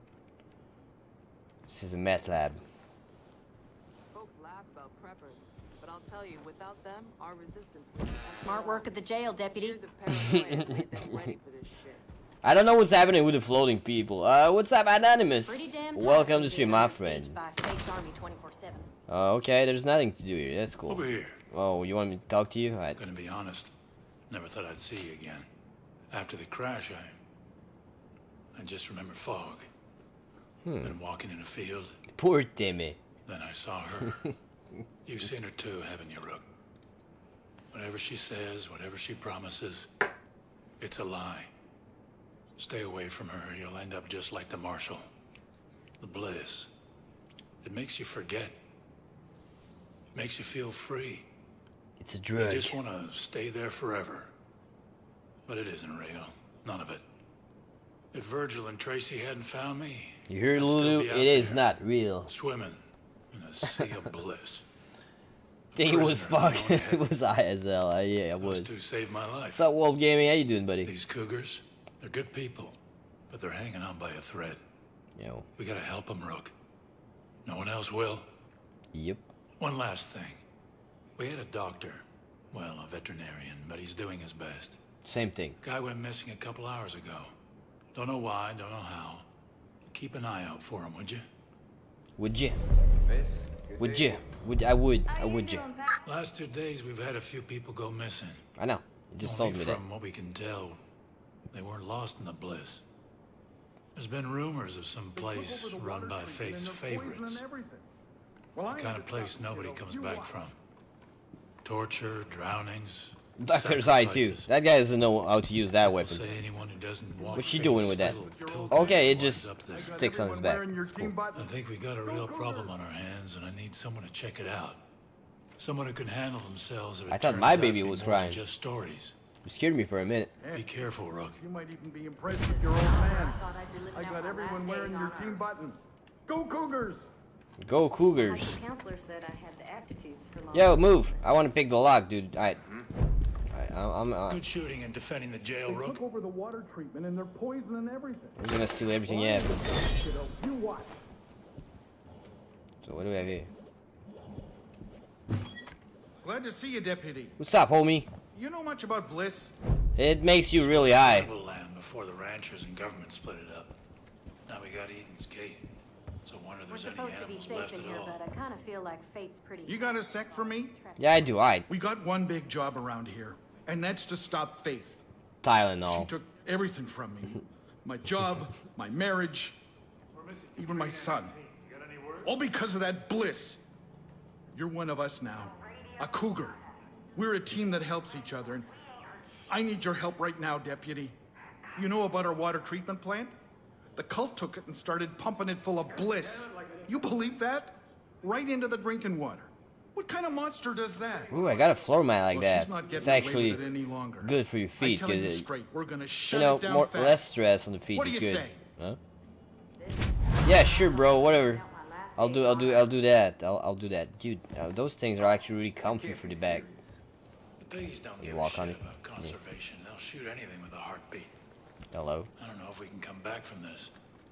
[SPEAKER 2] This is a meth lab.
[SPEAKER 15] Folks laugh about preppers, but I'll tell you, without them, our resistance would be
[SPEAKER 13] Smart work at the jail, deputy.
[SPEAKER 15] Years of paranoia has made them ready for this shit.
[SPEAKER 2] I don't know what's happening with the floating people. Uh, what's up, Anonymous?
[SPEAKER 13] Pretty damn
[SPEAKER 2] Welcome to
[SPEAKER 13] tiresome
[SPEAKER 2] stream,
[SPEAKER 13] being
[SPEAKER 2] my
[SPEAKER 13] under siege
[SPEAKER 2] friend.
[SPEAKER 13] by Fate's Army twenty-four seven.
[SPEAKER 2] Uh, okay, there's nothing to do here. That's cool.
[SPEAKER 3] Over here.
[SPEAKER 2] Oh, you want me to talk to you? Alright.
[SPEAKER 3] Gonna be honest. Never thought I'd see you again. After the crash, I... I just remember fog.
[SPEAKER 2] Hmm.
[SPEAKER 3] Then walking in a field.
[SPEAKER 2] Poor Timmy.
[SPEAKER 3] Then I saw her. You've seen her too, haven't you, Rook? Whatever she says, whatever she promises, it's a lie. Stay away from her, you'll end up just like the Marshal. The bliss. It makes you forget. It makes you feel free.
[SPEAKER 2] It's a drug.
[SPEAKER 3] You just want to stay there forever. But it isn't real. None of it. If Virgil and Tracy hadn't found me,
[SPEAKER 2] You hear,
[SPEAKER 3] I'd still
[SPEAKER 2] Lulu?
[SPEAKER 3] be out
[SPEAKER 2] It is
[SPEAKER 3] there,
[SPEAKER 2] not real.
[SPEAKER 3] swimming in a sea of bliss.
[SPEAKER 2] Think it was
[SPEAKER 3] prisoner in my
[SPEAKER 2] fucking.
[SPEAKER 3] own
[SPEAKER 2] It was I S L. Uh, yeah, I
[SPEAKER 3] Those
[SPEAKER 2] was.
[SPEAKER 3] two saved my life.
[SPEAKER 2] What's up, Wolf Gaming? How you doing, buddy?
[SPEAKER 3] These cougars, they're good people, but they're hanging on by a thread.
[SPEAKER 2] Yo.
[SPEAKER 3] We gotta help them, Rook. No one else will.
[SPEAKER 2] Yep.
[SPEAKER 3] One last thing. We had a doctor. Well, a veterinarian, but he's doing his best.
[SPEAKER 2] Same thing.
[SPEAKER 3] Guy went missing a couple hours ago. Don't know why, don't know how. Keep an eye out for him, would you?
[SPEAKER 2] Would you? Would you? Would I would? I would you?
[SPEAKER 3] Last two days, we've had a few people go missing.
[SPEAKER 2] I know. You just
[SPEAKER 3] Only
[SPEAKER 2] told me that.
[SPEAKER 3] from what we can tell, they weren't lost in the bliss. There's been rumors of some place run by Faith's favorites. The kind of place nobody comes back from. Torture, drownings,
[SPEAKER 2] Doctor's eye too. That guy doesn't know how to use that weapon.
[SPEAKER 3] Say anyone who doesn't walk
[SPEAKER 2] What's she doing with that? Okay, it just sticks on his back. It's cool.
[SPEAKER 3] I think we got a real problem on our hands, and I need someone to check it out. Someone who can handle themselves. If it
[SPEAKER 2] I thought
[SPEAKER 3] turns
[SPEAKER 2] my
[SPEAKER 3] out
[SPEAKER 2] baby
[SPEAKER 3] to be
[SPEAKER 2] was
[SPEAKER 3] more than
[SPEAKER 2] crying.
[SPEAKER 3] Just stories.
[SPEAKER 2] You scared me for a minute.
[SPEAKER 3] Be careful, Rook.
[SPEAKER 14] You might even be impressed with your old man. I got everyone wearing your team button. Go Cougars!
[SPEAKER 2] Go Cougars.
[SPEAKER 13] The counselor said I had the aptitudes for law.
[SPEAKER 2] Yo, move. I want to pick the lock, dude. Alright. I'm, uh,
[SPEAKER 3] Good shooting and defending the jail,
[SPEAKER 14] They
[SPEAKER 3] Rook.
[SPEAKER 14] took over the water treatment and they're poisoning everything.
[SPEAKER 2] I'm gonna steal everything you have.
[SPEAKER 14] You watch.
[SPEAKER 2] So what do we have here?
[SPEAKER 14] Glad to see you, Deputy.
[SPEAKER 2] What's up, homie?
[SPEAKER 14] You know much about Bliss?
[SPEAKER 2] It makes you really high.
[SPEAKER 3] Tribal land before the ranchers and government split it up. Now we got Eden's Gate. So I wonder if
[SPEAKER 13] We're
[SPEAKER 3] there's any
[SPEAKER 13] supposed to be
[SPEAKER 3] animals
[SPEAKER 13] safe
[SPEAKER 3] left
[SPEAKER 13] in
[SPEAKER 3] at
[SPEAKER 13] here,
[SPEAKER 3] all.
[SPEAKER 13] but I kind of feel like fate's pretty.
[SPEAKER 14] You got a sec for me?
[SPEAKER 2] Yeah, I do. Alright.
[SPEAKER 14] We got one big job around here, and that's to stop Faith. She
[SPEAKER 2] Tylenol.
[SPEAKER 14] took everything from me. My job, my marriage, even my son. All because of that Bliss. You're one of us now. A Cougar. We're a team that helps each other, and I need your help right now, Deputy. You know about our water treatment plant? The cult took it and started pumping it full of Bliss. You believe that? Right into the drinking water. What kind of monster does that?
[SPEAKER 2] Ooh, I got a floor mat like
[SPEAKER 14] Well,
[SPEAKER 2] that.
[SPEAKER 14] she's not getting
[SPEAKER 2] It's
[SPEAKER 14] away
[SPEAKER 2] actually
[SPEAKER 14] with it any longer.
[SPEAKER 2] good for your feet
[SPEAKER 14] I'm telling you
[SPEAKER 2] because
[SPEAKER 14] straight, we're gonna
[SPEAKER 2] you
[SPEAKER 14] shut
[SPEAKER 2] know
[SPEAKER 14] it down
[SPEAKER 2] more
[SPEAKER 14] fast.
[SPEAKER 2] less stress on the feet.
[SPEAKER 14] What do
[SPEAKER 2] is
[SPEAKER 14] you
[SPEAKER 2] good.
[SPEAKER 14] say?
[SPEAKER 2] Huh? Yeah, sure, bro. Whatever. I'll do. I'll do. I'll do that. I'll. I'll do that, dude. Uh, those things are actually really comfy for the back.
[SPEAKER 3] The Peggies don't
[SPEAKER 2] You
[SPEAKER 3] give
[SPEAKER 2] walk
[SPEAKER 3] a
[SPEAKER 2] on
[SPEAKER 3] shit
[SPEAKER 2] it.
[SPEAKER 3] about conservation. They'll shoot anything with a heartbeat.
[SPEAKER 2] Hello.
[SPEAKER 3] I don't know if we can come back from this.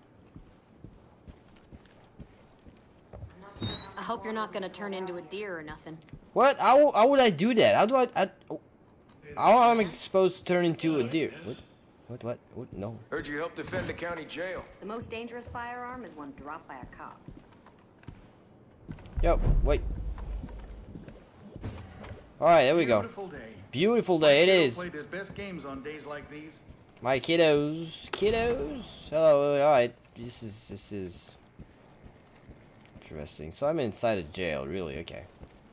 [SPEAKER 13] I hope you're not gonna turn into a deer or nothing.
[SPEAKER 2] What? How, how would I do that? How do I? I how am I supposed to turn into a deer? What? What? What? What? No.
[SPEAKER 12] Heard you helped defend the county jail.
[SPEAKER 13] The most dangerous firearm is one dropped by a cop.
[SPEAKER 2] Yo, wait. All right, there we go.
[SPEAKER 14] Beautiful day.
[SPEAKER 2] Beautiful day. It
[SPEAKER 14] Joe
[SPEAKER 2] is.
[SPEAKER 14] Played his best games on days like these.
[SPEAKER 2] My kiddos, kiddos. Hello. All right. This is this is interesting. So I'm inside a jail. Really? Okay.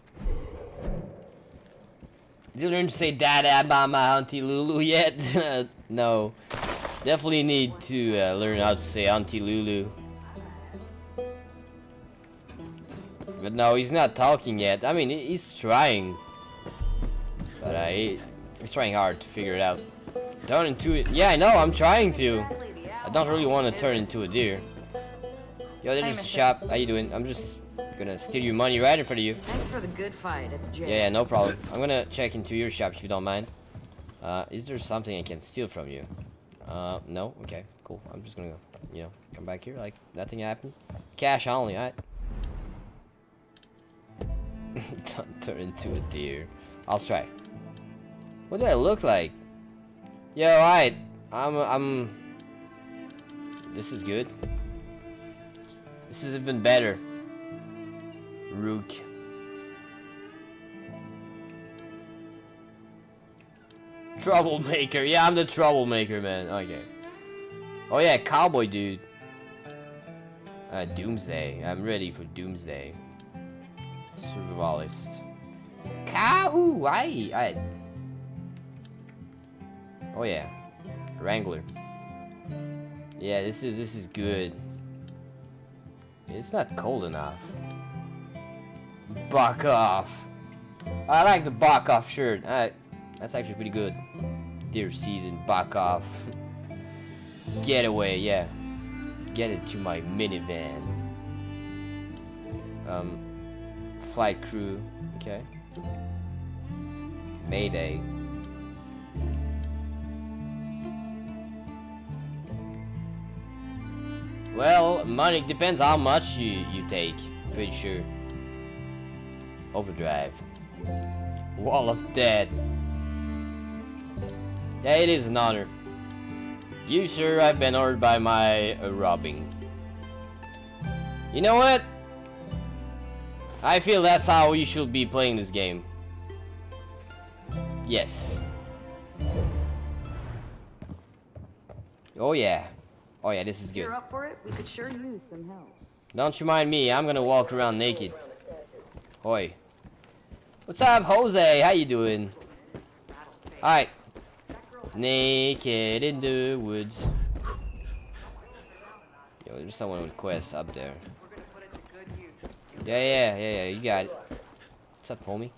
[SPEAKER 2] Did you learn to say "Dada, Mama, Auntie Lulu" yet? No. Definitely need to uh, learn how to say Auntie Lulu. But no, he's not talking yet. I mean, he's trying. But uh, he, he's trying hard to figure it out. Turn into it. Yeah, I know. I'm trying to. I don't really want to turn into a deer. Yo, there's a shop. How you doing? I'm just gonna steal your money right in front of you.
[SPEAKER 7] Thanks for the good fight at the jail.
[SPEAKER 2] Yeah, yeah, no problem. I'm gonna check into your shop if you don't mind. Uh, is there something I can steal from you? Uh, no? Okay, cool. I'm just gonna, you know, come back here like nothing happened. Cash only, alright? Don't turn into a deer. I'll try. What do I look like? Yo, alright. I'm, I'm... This is good. This is even better. Rook. Troublemaker. Yeah, I'm the troublemaker, man. Okay. Oh yeah, cowboy dude. Uh, Doomsday. I'm ready for Doomsday. Survivalist. Kahoo! Aye, aye. Oh yeah. Wrangler. Yeah, this is this is good. It's not cold enough. Buck off. I like the buck off shirt. Alright. That's actually pretty good. Deer season, buck off. Getaway, yeah. Get into my minivan. Um, flight crew, okay. Mayday. Well, money depends how much you you take. Pretty sure. Overdrive. Wall of Death. Yeah, it is an honor. You, sir, have been ordered by my uh, robbing. You know what? I feel that's how you should be playing this game. Yes. Oh yeah. Oh yeah, this is
[SPEAKER 13] If
[SPEAKER 2] good.
[SPEAKER 13] you're up for it, we could sure use some help.
[SPEAKER 2] Don't you mind me, I'm gonna walk around naked. Hoi. What's up, Jose? How you doing? Alright. Naked in the woods. Yo, there's someone with quests up there. Yeah, yeah, yeah, yeah, you got it. What's up, homie?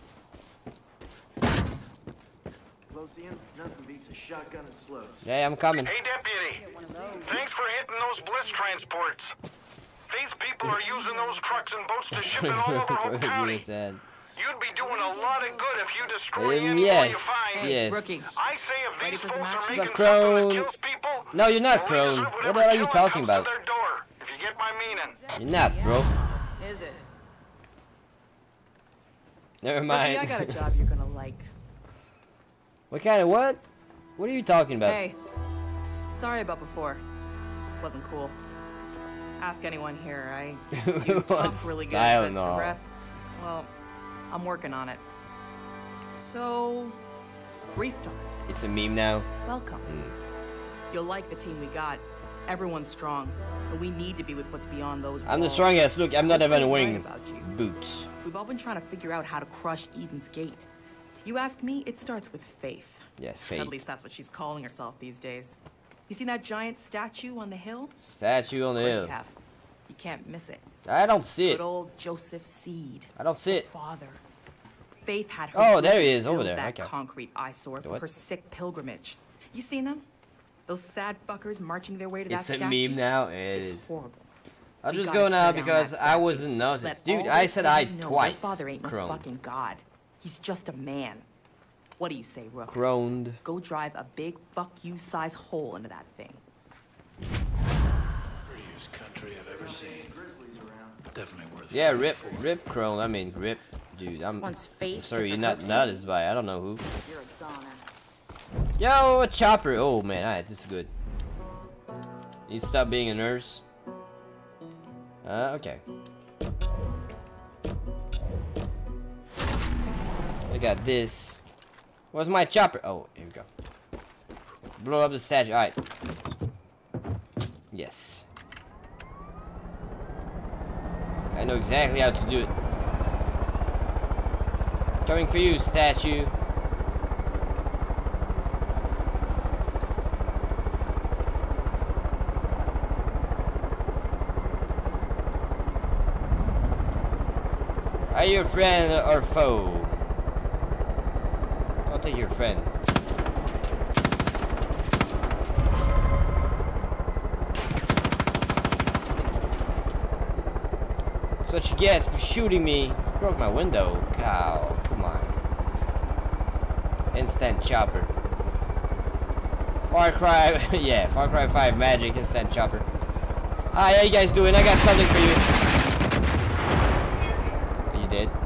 [SPEAKER 16] Close in, nothing beats a shotgun and slugs.
[SPEAKER 2] Yeah, I'm coming.
[SPEAKER 4] Hey, deputy. Thanks for hitting those bliss transports. These people are using those trucks and boats to ship it all over Hope County. You'd be doing a lot of good if you destroy
[SPEAKER 2] Um,
[SPEAKER 4] anyone
[SPEAKER 2] yes,
[SPEAKER 4] you find.
[SPEAKER 2] yes.
[SPEAKER 4] Rookie. I say if these folks are
[SPEAKER 2] What's
[SPEAKER 4] making
[SPEAKER 2] up, Crone? No, you're not, Crone. What the hell are you talking about?
[SPEAKER 4] If you get my meaning.
[SPEAKER 2] You're not, bro.
[SPEAKER 10] Is it?
[SPEAKER 2] Never
[SPEAKER 10] Rookie,
[SPEAKER 2] mind.
[SPEAKER 10] I got a job you're gonna like.
[SPEAKER 2] What kind of what? What are you talking about?
[SPEAKER 10] Hey, sorry about before. Wasn't cool. Ask anyone here. I do tough really good,
[SPEAKER 2] I
[SPEAKER 10] but
[SPEAKER 2] don't know.
[SPEAKER 10] the rest, well, I'm working on it. So, restart.
[SPEAKER 2] It's a meme now.
[SPEAKER 10] Welcome.
[SPEAKER 2] Mm.
[SPEAKER 10] You'll like the team we got. Everyone's strong, but we need to be with what's beyond those walls.
[SPEAKER 2] I'm the strongest. Look, I'm not even
[SPEAKER 10] Everybody's
[SPEAKER 2] wearing
[SPEAKER 10] right about you.
[SPEAKER 2] boots.
[SPEAKER 10] We've all been trying to figure out how to crush Eden's Gate. You ask me, it starts with faith.
[SPEAKER 2] Yeah, faith.
[SPEAKER 10] At least that's what she's calling herself these days. You seen that giant statue on the hill?
[SPEAKER 2] Statue on the
[SPEAKER 10] Of course
[SPEAKER 2] hill.
[SPEAKER 10] you have. You can't miss it.
[SPEAKER 2] I don't see it.
[SPEAKER 10] Good old Joseph Seed.
[SPEAKER 2] I don't see it.
[SPEAKER 10] Father. Faith had her
[SPEAKER 2] Oh, there he
[SPEAKER 10] roots
[SPEAKER 2] is, over
[SPEAKER 10] build
[SPEAKER 2] there.
[SPEAKER 10] that
[SPEAKER 2] Okay.
[SPEAKER 10] concrete eyesore for
[SPEAKER 2] What?
[SPEAKER 10] her sick pilgrimage. You seen them? Those sad fuckers marching their way to
[SPEAKER 2] It's
[SPEAKER 10] that
[SPEAKER 2] a
[SPEAKER 10] statue?
[SPEAKER 2] meme now. It
[SPEAKER 10] It's
[SPEAKER 2] is.
[SPEAKER 10] horrible.
[SPEAKER 2] I'll
[SPEAKER 10] We
[SPEAKER 2] just
[SPEAKER 10] gotta
[SPEAKER 2] go now
[SPEAKER 10] tear down
[SPEAKER 2] because
[SPEAKER 10] that
[SPEAKER 2] I
[SPEAKER 10] statue.
[SPEAKER 2] wasn't noticed.
[SPEAKER 10] Let
[SPEAKER 2] Dude,
[SPEAKER 10] all
[SPEAKER 2] I
[SPEAKER 10] those
[SPEAKER 2] said I
[SPEAKER 10] fans know their
[SPEAKER 2] twice.
[SPEAKER 10] Father ain't no
[SPEAKER 2] Crone.
[SPEAKER 10] fucking god. He's just a man. What do you say, Rook?
[SPEAKER 2] Croned.
[SPEAKER 10] Go drive a big fuck you size hole into that thing.
[SPEAKER 3] Prettiest country I've ever seen. Definitely worth
[SPEAKER 2] Yeah,
[SPEAKER 3] fighting
[SPEAKER 2] rip,
[SPEAKER 3] for.
[SPEAKER 2] rip, Crone. I mean, rip, dude. I'm,
[SPEAKER 7] Once fate
[SPEAKER 2] I'm sorry,
[SPEAKER 7] gets
[SPEAKER 2] you're
[SPEAKER 7] her
[SPEAKER 2] not
[SPEAKER 7] hooks in.
[SPEAKER 2] noticed by. I don't know who.
[SPEAKER 7] You're a goner.
[SPEAKER 2] Yo, a chopper. Oh man, alright, this is good. You stop being a nurse. Uh, okay. I got this. Where's my chopper? Oh, here we go. Blow up the statue. Alright. Yes. I know exactly how to do it. Coming for you, statue. Are you a friend or foe? I'll take your friend. That's what you get for shooting me. Broke my window. Cow, come on. Instant chopper. Far Cry, yeah, Far Cry five magic, instant chopper. Hi, how you guys doing? I got something for you. Are you dead?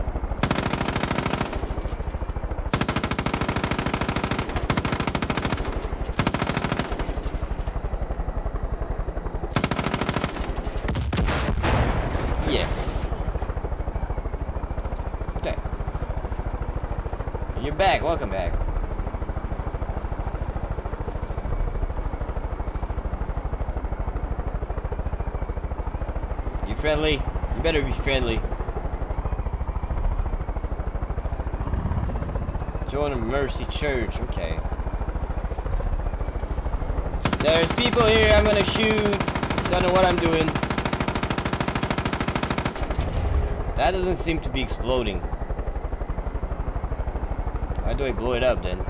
[SPEAKER 2] Yes. Okay. You're back. Welcome back. You friendly? You better be friendly. Join a Mercy Church. Okay. There's people here. I'm gonna shoot. Don't know what I'm doing. That doesn't seem to be exploding. Why do I blow it up then?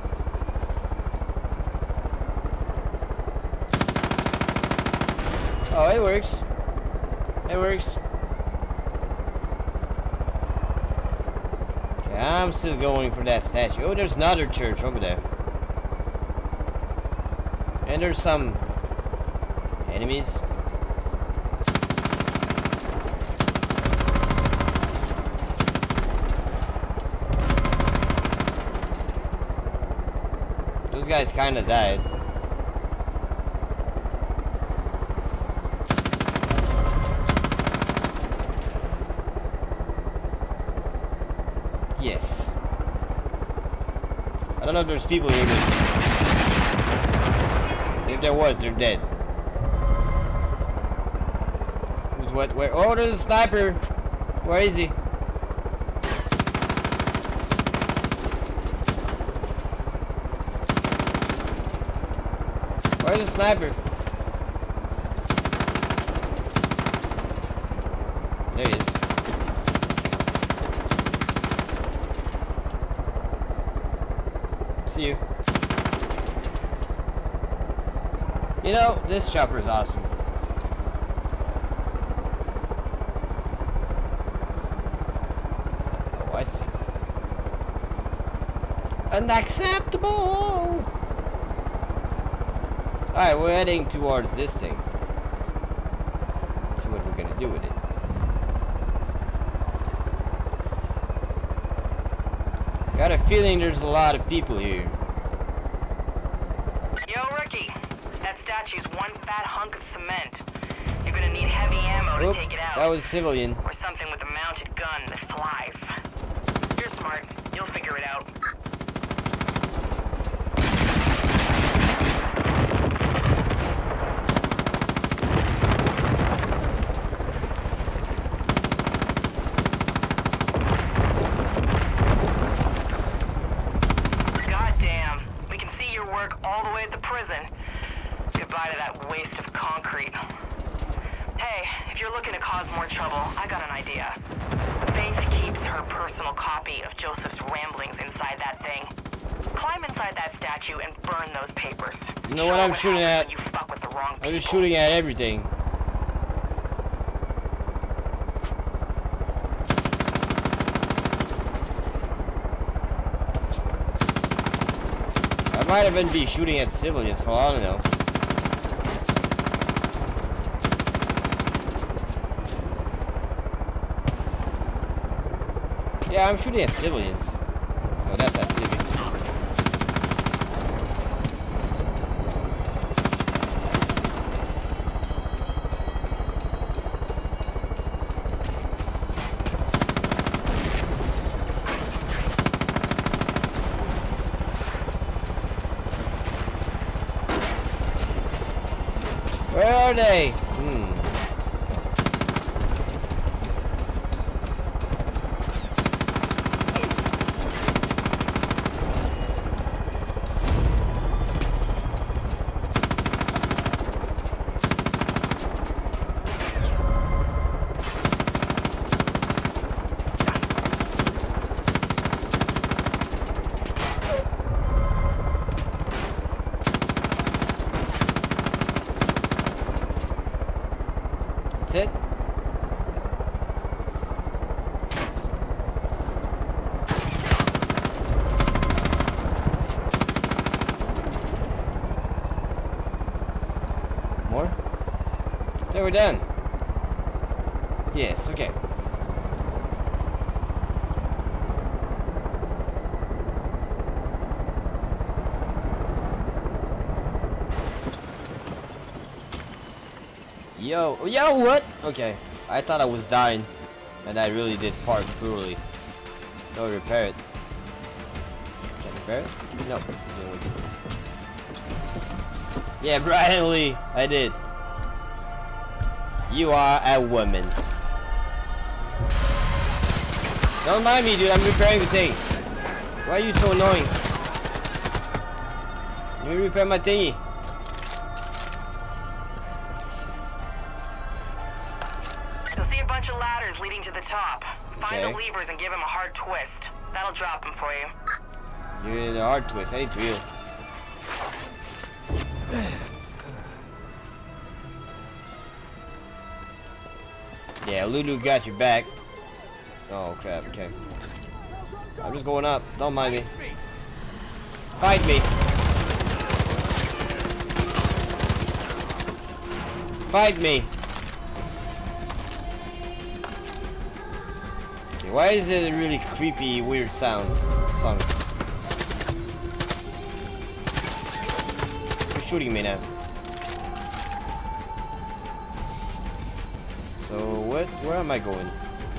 [SPEAKER 2] Oh, it works. It works. Okay, I'm still going for that statue. Oh, there's another church over there. And there's some enemies. Those guys kind of died. Yes. I don't know if there's people here, but if there was, they're dead. Who's what? Where? Oh, there's a sniper. Where is he? Where's the sniper? There he is. See you. You know, this chopper is awesome. Oh, I see. Unacceptable! Alright, we're heading towards this thing. See what we're gonna do with it. Got a feeling there's a lot of people here.
[SPEAKER 17] Yo, Ricky. That statue's one fat hunk of cement. You're gonna need heavy ammo
[SPEAKER 2] Oop,
[SPEAKER 17] to take it out.
[SPEAKER 2] that was a civilian.
[SPEAKER 17] Or something with a mounted gun that flies. You're smart. You'll figure it out. Goodbye to that waste of concrete. Hey, if you're looking to cause more trouble, I got an idea. Faith keeps her personal copy of Joseph's ramblings inside that thing. Climb inside that statue and burn those papers.
[SPEAKER 2] You know what I'm shooting at?
[SPEAKER 17] You fuck with the wrong
[SPEAKER 2] I'm just shooting at everything. I might even be shooting at civilians for all I know. Yeah, I'm shooting at civilians. Oh, that's that civilian. Where are they? Hmm. That's it? More? So we're done. Yes, okay. Yo, yo, what? Okay, I thought I was dying, and I really did park poorly. Don't repair it. Can I repair it? No. Yeah, Brian Lee, I did. You are a woman. Don't mind me, dude. I'm repairing the thing. Why are you so annoying? Let me repair my thingy.
[SPEAKER 17] Find the levers and give him a hard twist. That'll drop him for you.
[SPEAKER 2] Give it a hard twist. I need to heal. Yeah, Lulu got your back. Oh crap, okay. I'm just going up. Don't mind me. Fight me. Fight me. Why is it a really creepy, weird sound? Song. You're shooting me now. So what? Where am I going?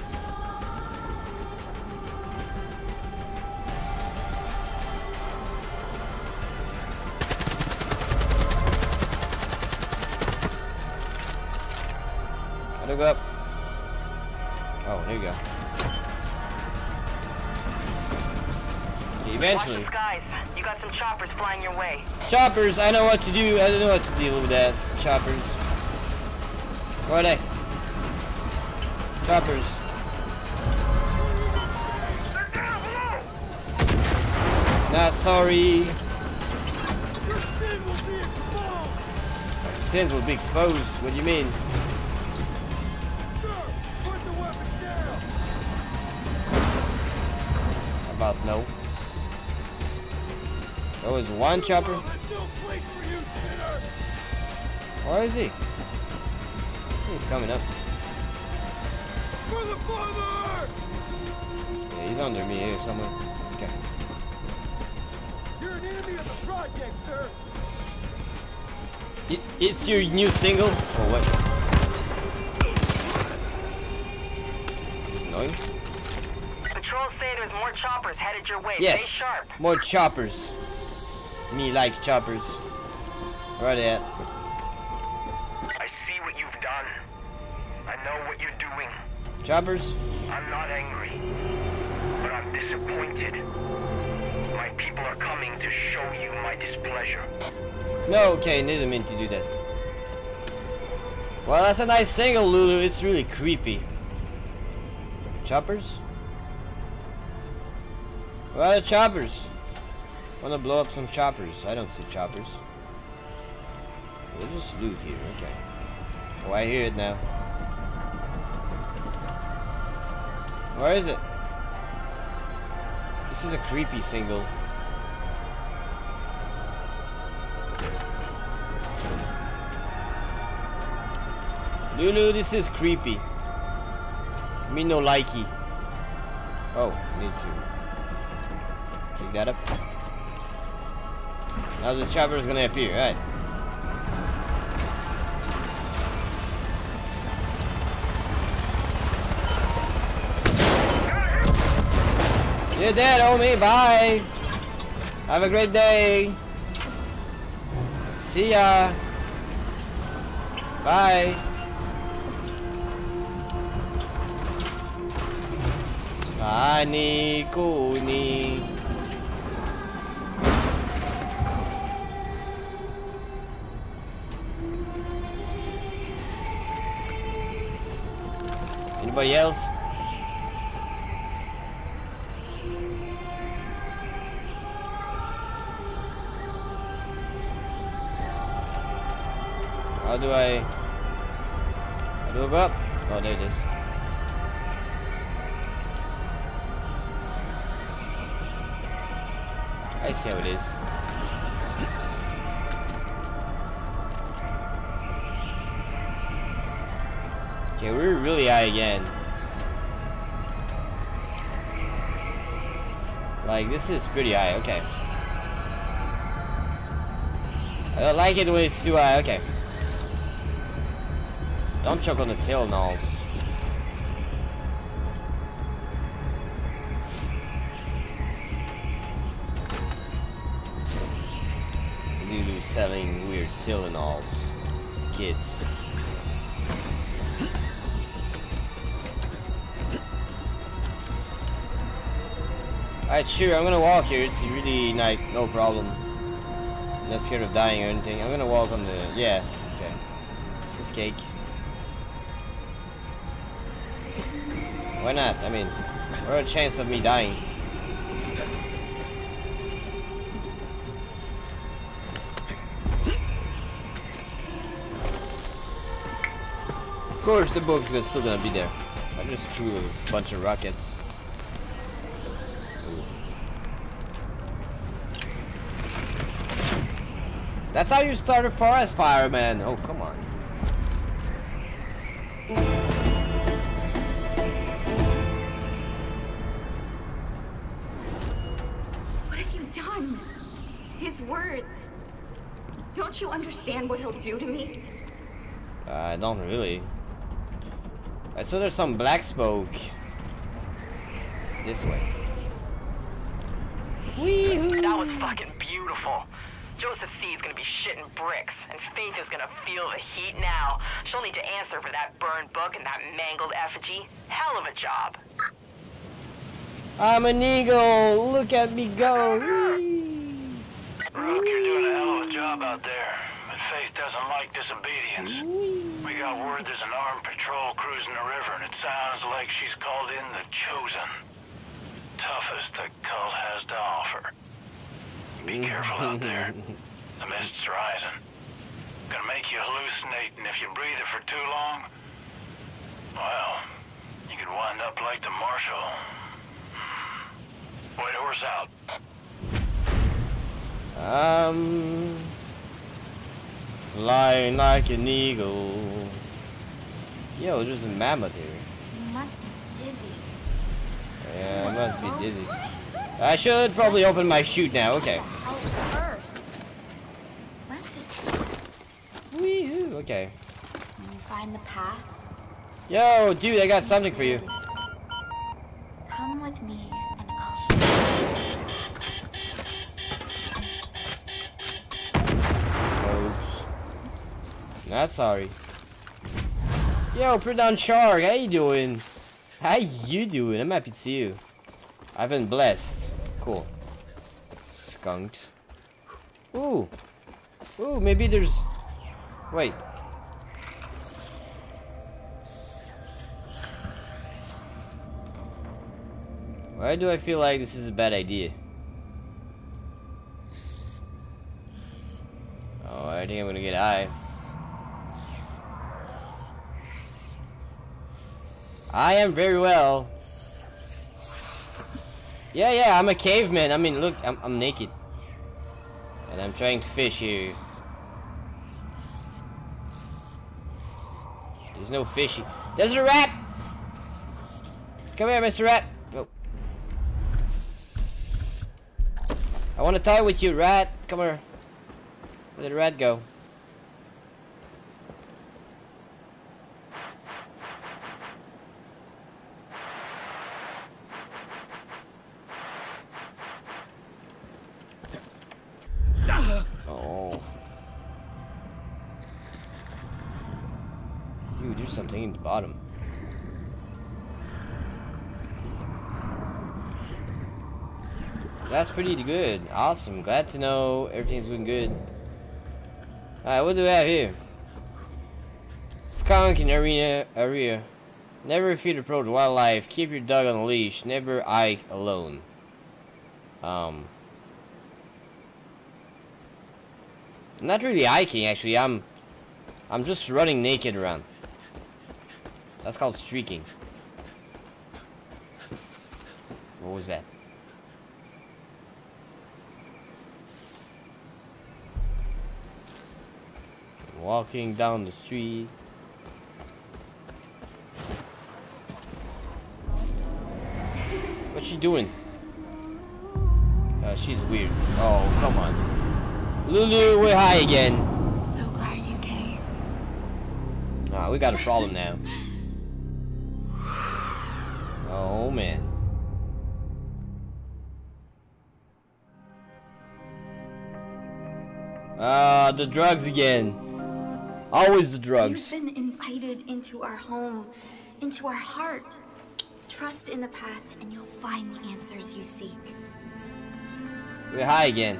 [SPEAKER 2] Gotta go up. Oh, there you go. Eventually.
[SPEAKER 17] Watch the skies. You got some choppers flying your way.
[SPEAKER 2] Choppers, I know what to do. I don't know what to deal with that. Choppers. Where are they? Choppers. Not sorry. My sins will be exposed. What do you mean? About no. There was one chopper. Where is he? He's coming up. Yeah, he's under me here somewhere. Okay.
[SPEAKER 5] You're an enemy of the project, sir.
[SPEAKER 2] It, it's your new single? Oh, what? Annoying.
[SPEAKER 17] Patrol say there's more choppers headed your way.
[SPEAKER 2] Yes,
[SPEAKER 17] Stay sharp.
[SPEAKER 2] more choppers. Me like choppers. Where are they at?
[SPEAKER 4] I see what you've done. I know what you're doing.
[SPEAKER 2] Choppers?
[SPEAKER 4] I'm not angry, but I'm disappointed. My people are coming to show you my displeasure.
[SPEAKER 2] No, okay, didn't mean to do that. Well, that's a nice single, Lulu. It's really creepy. Choppers? Where are the choppers? Wanna blow up some choppers. I don't see choppers. We'll just loot here, okay. Oh, I hear it now. Where is it? This is a creepy single. Lulu, this is creepy. Me no likey. Oh, need to kick that up. Now the chopper is gonna appear, right? You're dead, homie. Bye. Have a great day. See ya. Bye. Ani kuni. Anybody else? How do I... How do I go up? Oh, there it is. I see how it is. Okay, we're really high again. Like, this is pretty high, okay. I don't like it when it's too high, okay. Don't choke on the tail knolls. Lulu selling weird Tylenols to kids. Alright, sure, I'm gonna walk here. It's really like no problem. I'm not scared of dying or anything. I'm gonna walk on the... yeah, okay. This is cake. Why not? I mean, what a chance of me dying? Of course, the book's gonna, still gonna be there. I just threw a bunch of rockets. Ooh. That's how you start a forest fire, man. Oh, come on.
[SPEAKER 9] What have you done? His words. Don't you understand what he'll do to me?
[SPEAKER 2] Uh, I don't really. I saw there's some black smoke. This way.
[SPEAKER 17] Wee-hoo. That was fucking beautiful. Joseph C is gonna be shitting bricks, and Faith is gonna feel the heat now. She'll need to answer for that burned book and that mangled effigy. Hell of a job.
[SPEAKER 2] I'm an eagle. Look at me go.
[SPEAKER 4] Whee! Rook, you're doing a hell of a job out there. But Faith doesn't like disobedience. Whee! We got word there's an armed patrol cruising the river, and it sounds like she's called in the Chosen. Toughest the cult has to offer. Be careful out there. The mist's rising. Gonna make you hallucinate, and if you breathe it for too long, well, you could wind up like the Marshal. White horse out.
[SPEAKER 2] Um, flying like an eagle. Yo, there's a mammoth here.
[SPEAKER 9] You must be dizzy.
[SPEAKER 2] Yeah, I must be dizzy. I should probably open my chute now. Okay.
[SPEAKER 9] First, left it first.
[SPEAKER 2] Wee-hoo. Okay.
[SPEAKER 9] When you find the path,
[SPEAKER 2] Yo, dude, I got something for you.
[SPEAKER 9] come with me and I'll show you.
[SPEAKER 2] Oops. Not sorry. Yo, put down Shark. How you doing? How you doing? I'm happy to see you. I've been blessed. Cool. Skunks. Ooh. Ooh, maybe there's... Wait. Why do I feel like this is a bad idea? Oh, I think I'm gonna get high. I am very well. Yeah, yeah, I'm a caveman. I mean, look, I'm, I'm naked. And I'm trying to fish here. There's no fishy. There's a rat! Come here, Mister Rat. Oh. I want to tie with you, rat. Come here. Where did the rat go? Oh. Dude, there's something in the bottom. That's pretty good. Awesome. Glad to know everything's going good. Alright, what do we have here? Skunk in arena area. Never feed approach wildlife. Keep your dog on a leash. Never hike alone. Um I'm not really hiking actually. I'm I'm just running naked around. That's called streaking. What was that? Walking down the street. What's she doing? Uh, she's weird. Oh, come on. Lulu, we're high again.
[SPEAKER 9] So glad you came.
[SPEAKER 2] Ah, we got a problem now. Oh, man. Ah, the drugs again. Always the drugs.
[SPEAKER 9] You've been invited into our home, into our heart. Trust in the path and you'll find the answers you seek.
[SPEAKER 2] We're high again.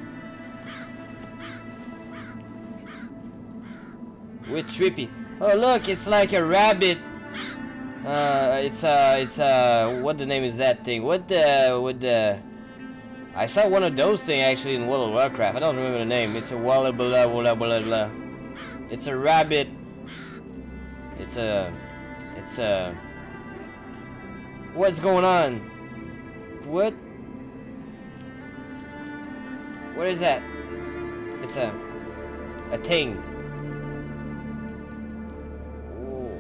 [SPEAKER 2] We're trippy. Oh look, it's like a rabbit. Uh, it's uh, it's uh, what the name is that thing? What the, what the? I saw one of those things actually in World of Warcraft. I don't remember the name. It's a walla blah blah blah blah. It's a rabbit. It's a, it's a. What's going on? What? What is that? It's a, a thing. Ooh.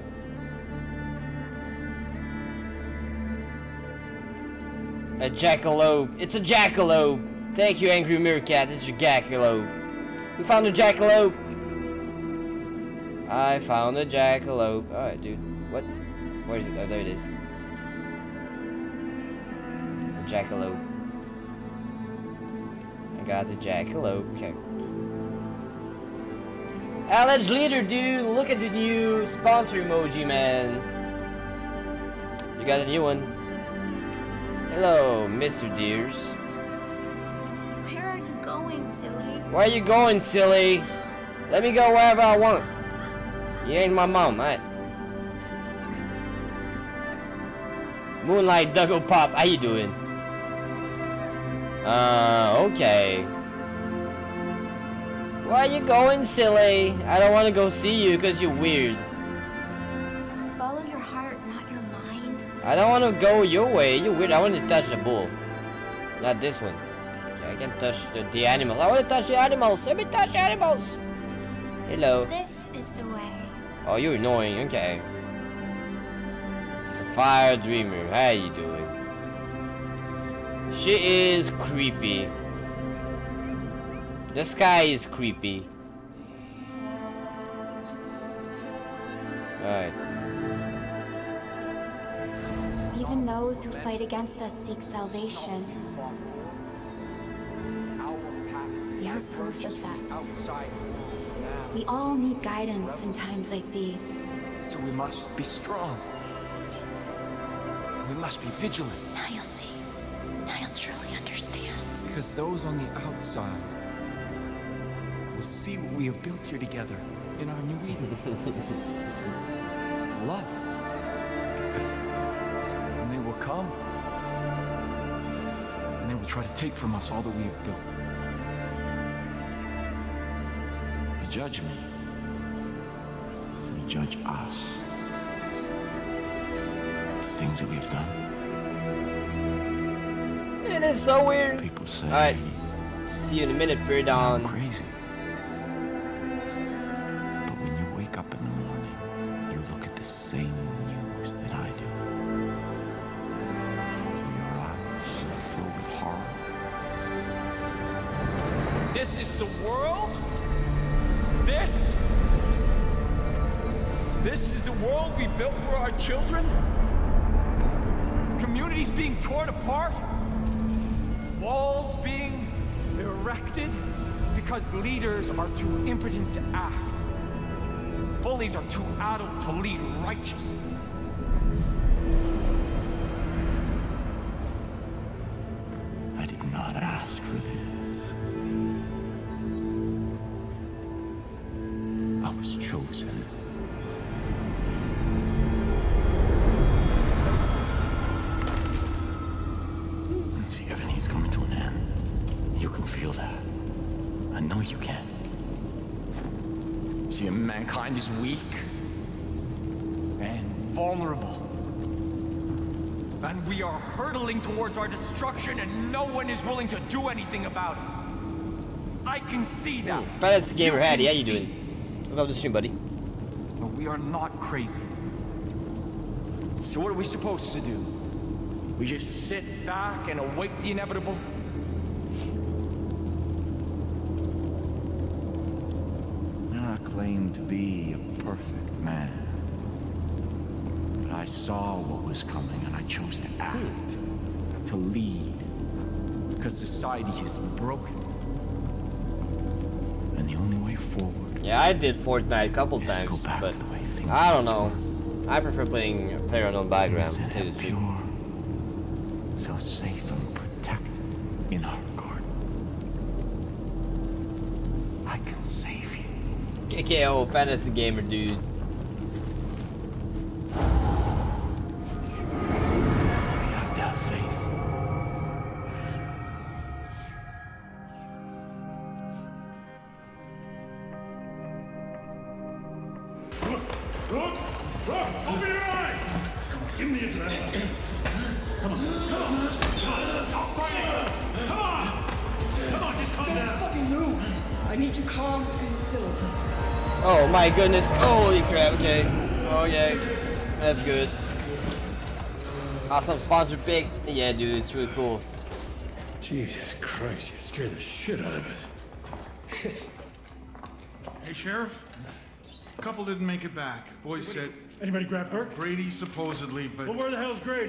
[SPEAKER 2] A jackalope. It's a jackalope. Thank you, Angry Meerkat. It's a jackalope. We found a jackalope. I found a jackalope. Alright, dude. What? Where is it? Oh, there it is. A jackalope. I got the jackalope. Okay. Alleged leader, dude. Look at the new sponsor emoji, man. You got a new one. Hello, Mister Deers.
[SPEAKER 9] Where are you going, silly?
[SPEAKER 2] Where are you going, silly? Let me go wherever I want. You ain't my mom, right? Moonlight Duggo Pop, how you doing? Uh, okay. Where are you going, silly? I don't want to go see you because you're weird.
[SPEAKER 9] Follow your heart, not your mind.
[SPEAKER 2] I don't want to go your way. You're weird. I want to touch the bull. Not this one. Okay, I can touch the, the animal. I want to touch the animals. Let me touch the animals. Hello.
[SPEAKER 9] This is the way.
[SPEAKER 2] Oh, you're annoying. Okay. Sapphire Dreamer. How you doing? She is creepy. The sky is creepy. Alright.
[SPEAKER 9] Even those who fight against us seek salvation. You're proof of that. We all need guidance in times like these.
[SPEAKER 16] So we must be strong. We must be vigilant.
[SPEAKER 9] Now you'll see. Now you'll truly understand.
[SPEAKER 16] Because those on the outside will see what we have built here together in our new Eden. Love. And they will come. And they will try to take from us all that we have built. You judge me. You judge us. The things that we've done.
[SPEAKER 2] It is so weird.
[SPEAKER 16] People say.
[SPEAKER 2] Alright. See you in a minute, Fear Dawn.
[SPEAKER 16] I'm crazy. But when you wake up in the morning, you look at the same news that I do. Do your eyes fill with horror?
[SPEAKER 5] This is the world? This? This is the world we built for our children? Communities being torn apart? Walls being erected because leaders are too impotent to act. Bullies are too adult to lead righteously.
[SPEAKER 16] I did not ask for this. I was chosen. See, everything's coming to an end. You can feel that. I know you can.
[SPEAKER 5] See, mankind is weak and vulnerable. And we are hurtling towards our destruction and no one is willing to do anything about it. I can see that.
[SPEAKER 2] Hmm. Fantasy Gamer Hattie, how you
[SPEAKER 5] see.
[SPEAKER 2] doing? Welcome to the stream, buddy.
[SPEAKER 5] But we are not crazy. So what are we supposed to do? We just sit back and await the inevitable?
[SPEAKER 16] I claim to be a perfect man. But I saw what was coming and I chose to act, to lead.
[SPEAKER 5] Because society is broken.
[SPEAKER 16] And the only way forward.
[SPEAKER 2] Yeah, I did Fortnite a couple times, but I don't know. I prefer playing PlayerUnknown Battleground, to tell you the truth.
[SPEAKER 16] So safe and protected in our garden. I can save you.
[SPEAKER 2] K K O, Fantasy Gamer, dude.
[SPEAKER 16] We have to have faith.
[SPEAKER 5] Look! Look! Look! Open your eyes! Give me a adrenaline. Come on, come on! Stop fighting! Come on! Come on, just calm down! Don't fucking move! I need you calm and still.
[SPEAKER 2] Oh my goodness. Holy crap, okay. Okay. That's good. Awesome sponsor pick. Yeah, dude, it's really cool.
[SPEAKER 3] Jesus Christ, you scared the shit out of us.
[SPEAKER 11] Hey, Sheriff. A couple didn't make it back. Boys said...
[SPEAKER 3] Anybody grab Burke?
[SPEAKER 11] Grady, supposedly, but...
[SPEAKER 3] Well, where the hell's Grady?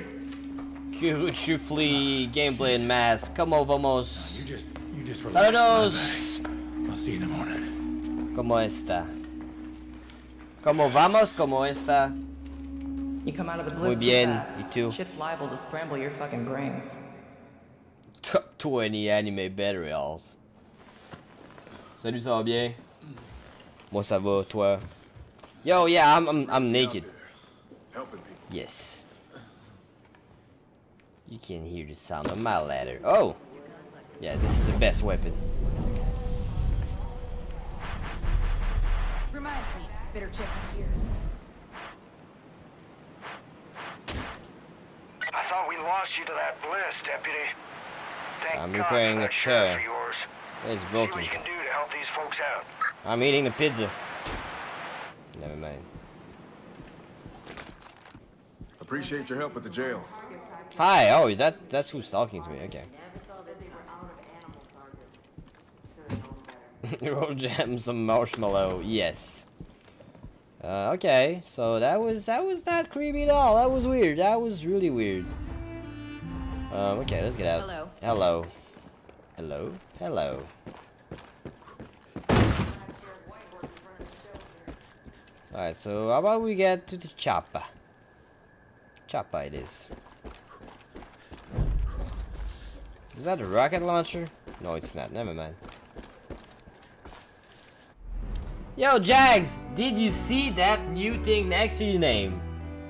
[SPEAKER 2] Chufli gameplay and mask. Como vamos?
[SPEAKER 3] You just, you just
[SPEAKER 2] Saludos.
[SPEAKER 3] I'll see you in the morning.
[SPEAKER 2] ¿Cómo está? ¿Cómo vamos? ¿Cómo está?
[SPEAKER 10] You come out of the
[SPEAKER 2] Muy
[SPEAKER 10] bliss
[SPEAKER 2] bien,
[SPEAKER 10] too fast.
[SPEAKER 2] y tú?
[SPEAKER 10] Shit's liable to scramble your fucking brains.
[SPEAKER 2] twenty anime burials. Salut, ça va bien? Moi ça va, toi? Yo, yeah, I'm I'm, I'm naked. Yes. You can hear the sound of my ladder. Oh! Yeah, this is the best weapon.
[SPEAKER 7] Reminds me, better check in here.
[SPEAKER 4] I thought we lost you to that bliss, deputy. Thank
[SPEAKER 2] I'm
[SPEAKER 4] God
[SPEAKER 2] repairing
[SPEAKER 4] for
[SPEAKER 2] a
[SPEAKER 4] that sheriff
[SPEAKER 2] chair.
[SPEAKER 4] of yours.
[SPEAKER 2] It's
[SPEAKER 4] See
[SPEAKER 2] broken.
[SPEAKER 4] what you can do to help these folks out.
[SPEAKER 2] I'm eating the pizza. Never mind.
[SPEAKER 12] Appreciate your help at the jail.
[SPEAKER 2] Hi, oh, that that's who's talking to me, okay. Roll jam some marshmallow, yes. Uh, okay, so that was that was not creepy at all. That was weird. That was really weird. Um, okay, let's get out.
[SPEAKER 7] Hello.
[SPEAKER 2] Hello. Hello. Hello. Alright, so how about we get to the chopper? Chopper it is. Is that a rocket launcher? No, it's not. Never mind. Yo, Jags, did you see that new thing next to your name?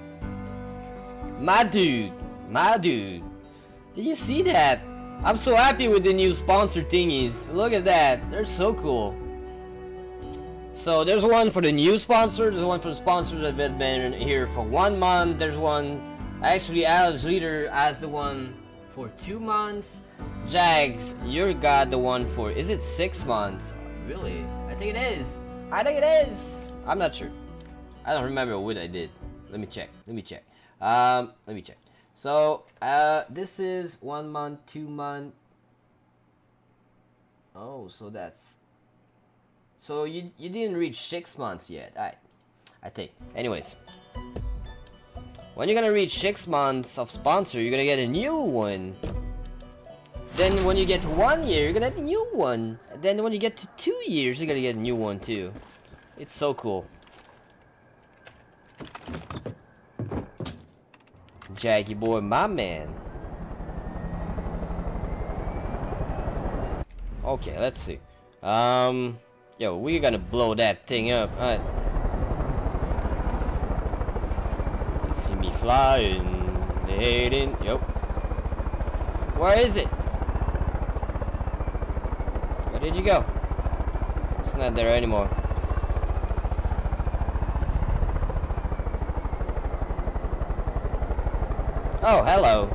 [SPEAKER 2] My dude, my dude. Did you see that? I'm so happy with the new sponsor thingies. Look at that. They're so cool. So there's one for the new sponsor. There's one for the sponsors that have been here for one month. There's one, actually Alex Leader has the one for two months. Jags, you got the one for, is it six months? Really? I think it is. I think it is. I'm not sure. I don't remember what I did. Let me check. Let me check. Um, let me check. So, uh, this is one month, two month. Oh, so that's. So you you didn't reach six months yet. I, I think. Anyways, when you're gonna reach six months of sponsor, you're gonna get a new one. Then when you get to one year, you're gonna get a new one. And then when you get to two years, you're gonna get a new one too. It's so cool. Jackie boy, my man. Okay, let's see. Um, yo, we're gonna blow that thing up. Alright. You see me flying, hating. Yup. Where is it? Where did you go? It's not there anymore. Oh, hello.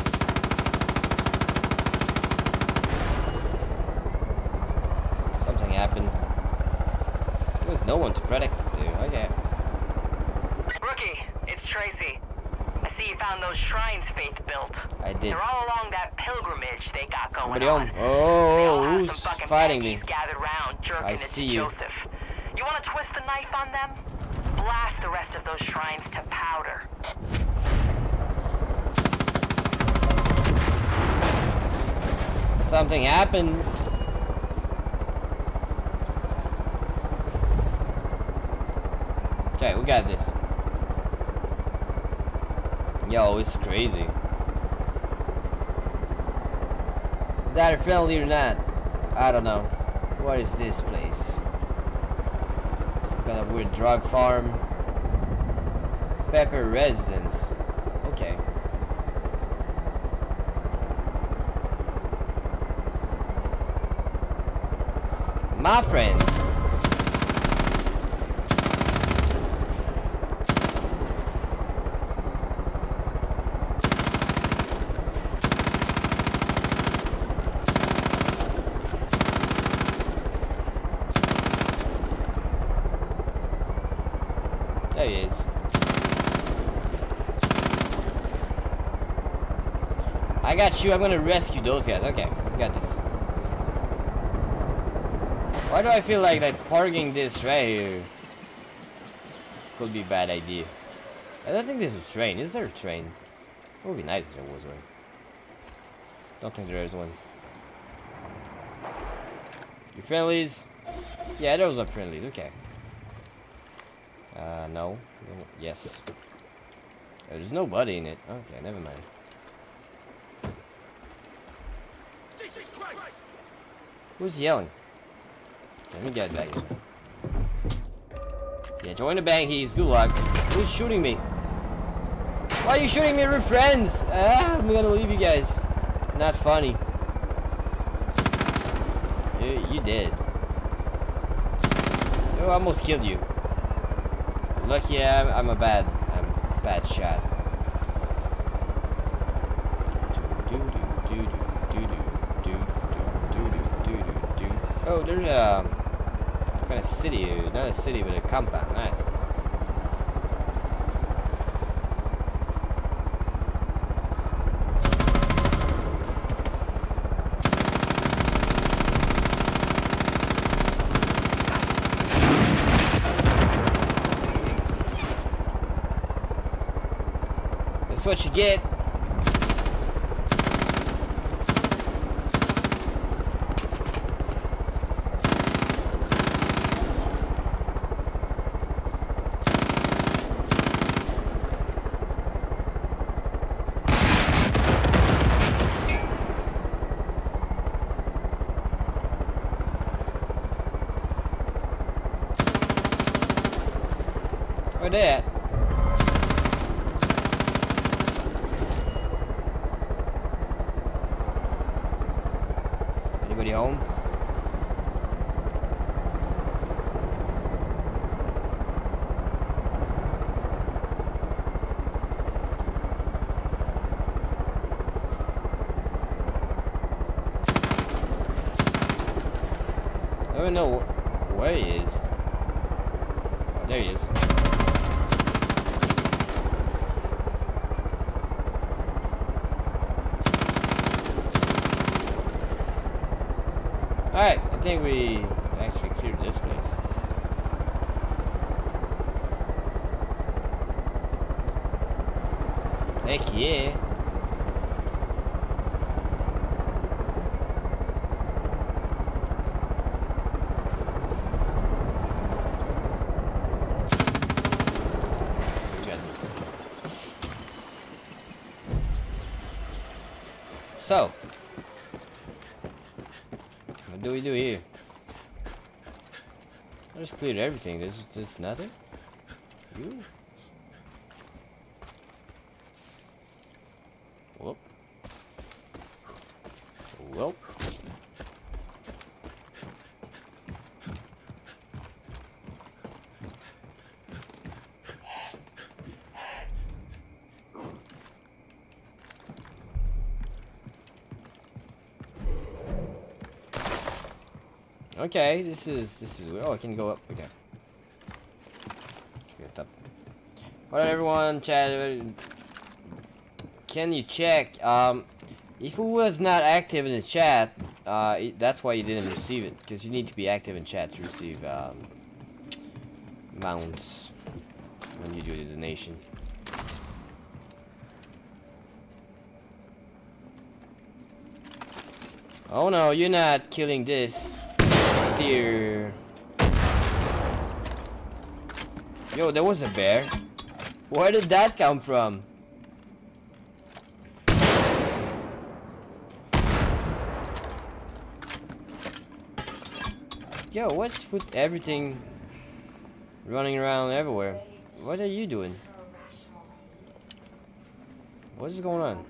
[SPEAKER 2] Something happened. There was no one to protect it to. Okay.
[SPEAKER 17] Rookie, it's Tracy. I see you found those shrines Faith built.
[SPEAKER 2] I did.
[SPEAKER 17] They're all along that pilgrimage they got going
[SPEAKER 2] Somebody
[SPEAKER 17] on.
[SPEAKER 2] on. Oh,
[SPEAKER 17] They all have
[SPEAKER 2] who's
[SPEAKER 17] some fucking
[SPEAKER 2] fighting me?
[SPEAKER 17] Peggies gathered round, jerking
[SPEAKER 2] I
[SPEAKER 17] it
[SPEAKER 2] see
[SPEAKER 17] to
[SPEAKER 2] you.
[SPEAKER 17] Joseph. You want to twist the knife on them? Blast the rest of those shrines to powder.
[SPEAKER 2] Something happened. Okay, we got this. Yo, it's crazy. Is that a friendly or not? I don't know. What is this place? Some kind of weird drug farm. Pepper residence. Okay. My friend. There he is. I got you. I'm gonna rescue those guys. Okay, we got this. Why do I feel like that parking this right here could be a bad idea? I don't think there's a train. Is there a train? It would be nice if there was one. Don't think there is one. You friendlies? Yeah, those are friendlies. Okay. Uh, no. Yes. Oh, there's nobody in it. Okay, never mind. Who's yelling? Let me get back here. Yeah, join the Bankies. Good luck. Who's shooting me? Why are you shooting me? We're friends. Ah, I'm gonna leave you guys. Not funny. You, you did. Oh, I almost killed you. Lucky I'm, I'm a bad, I'm a bad shot. Oh, there's a kind of city, not a city, but a compound. Right. That's what you get. Where they at? Anybody home? I don't know where he is. Oh, there he is. Alright, I think we actually cleared this place. Heck yeah. We got this. So, what do we do here? I just cleared everything. There's just nothing? You? Whoop. Well. Okay, this is this is oh I can go up. Okay. Get up. Alright everyone, chat. Can you check um if it was not active in the chat, uh it, that's why you didn't receive it, because you need to be active in chat to receive um mounts when you do the donation. Oh no, you're not killing this. Dear. Yo, there was a bear. Where did that come from? Yo, what's with everything running around everywhere? What are you doing? What is going on?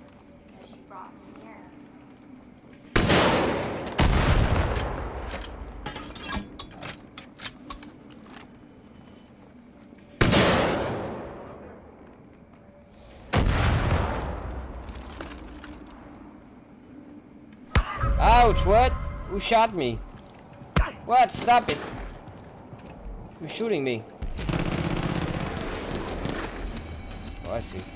[SPEAKER 2] Ouch, what? Who shot me? What? Stop it. You're shooting me. Oh, I see.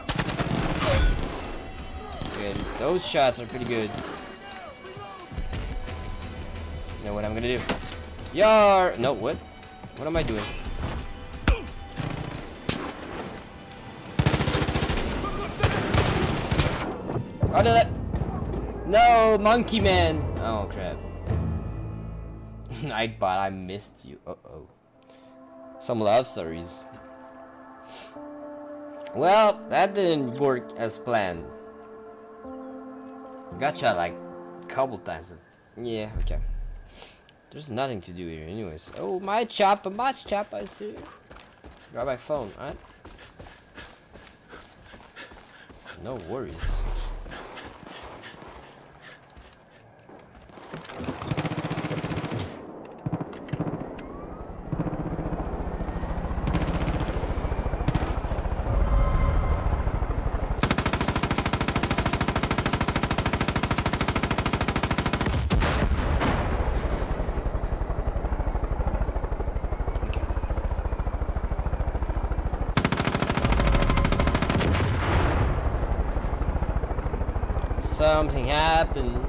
[SPEAKER 2] Yeah, those shots are pretty good. You know what I'm gonna do? Yar! No, what? What am I doing? How did that? No, monkey man. Oh crap. Nightbot, I missed you. Uh oh. Some love stories. Well, that didn't work as planned. Got shot like a couple times. Yeah, okay. There's nothing to do here anyways. Oh, my chopper, my chopper, I see. Grab my phone, alright? No worries. Something happened.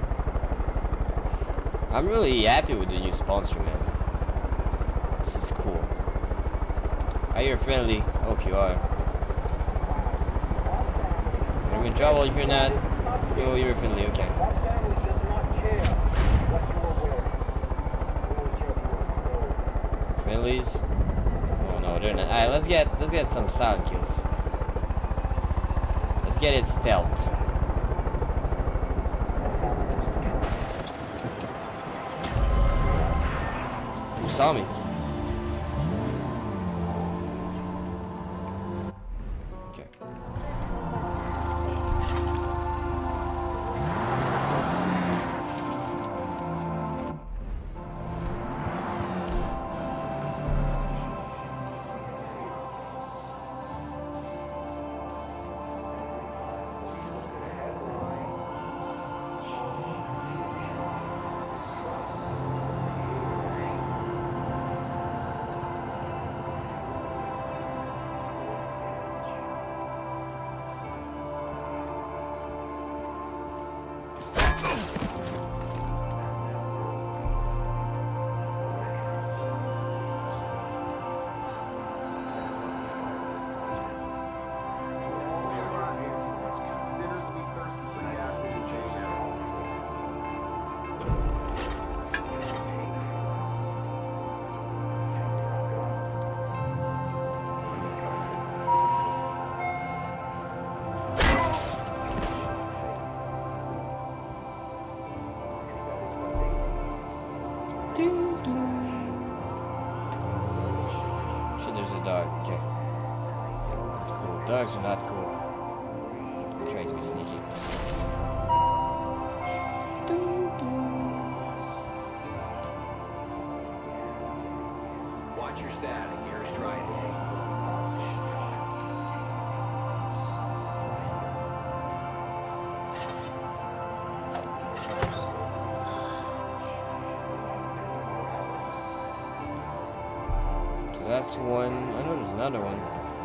[SPEAKER 2] I'm really happy with the new sponsor, man. This is cool. Are you friendly? Hope you are. I'm in trouble if you're not. Oh, you're friendly, okay. Friendlies? Oh no, they're not. Alright, let's get let's get some silent kills. Let's get it stealth. Saw me. Okay. Shit, there's a dog. Okay. Cool. Dogs are not cool. I'm trying to be sneaky.
[SPEAKER 18] Watch your static. You're stride A.
[SPEAKER 2] That's one. I know there's another one.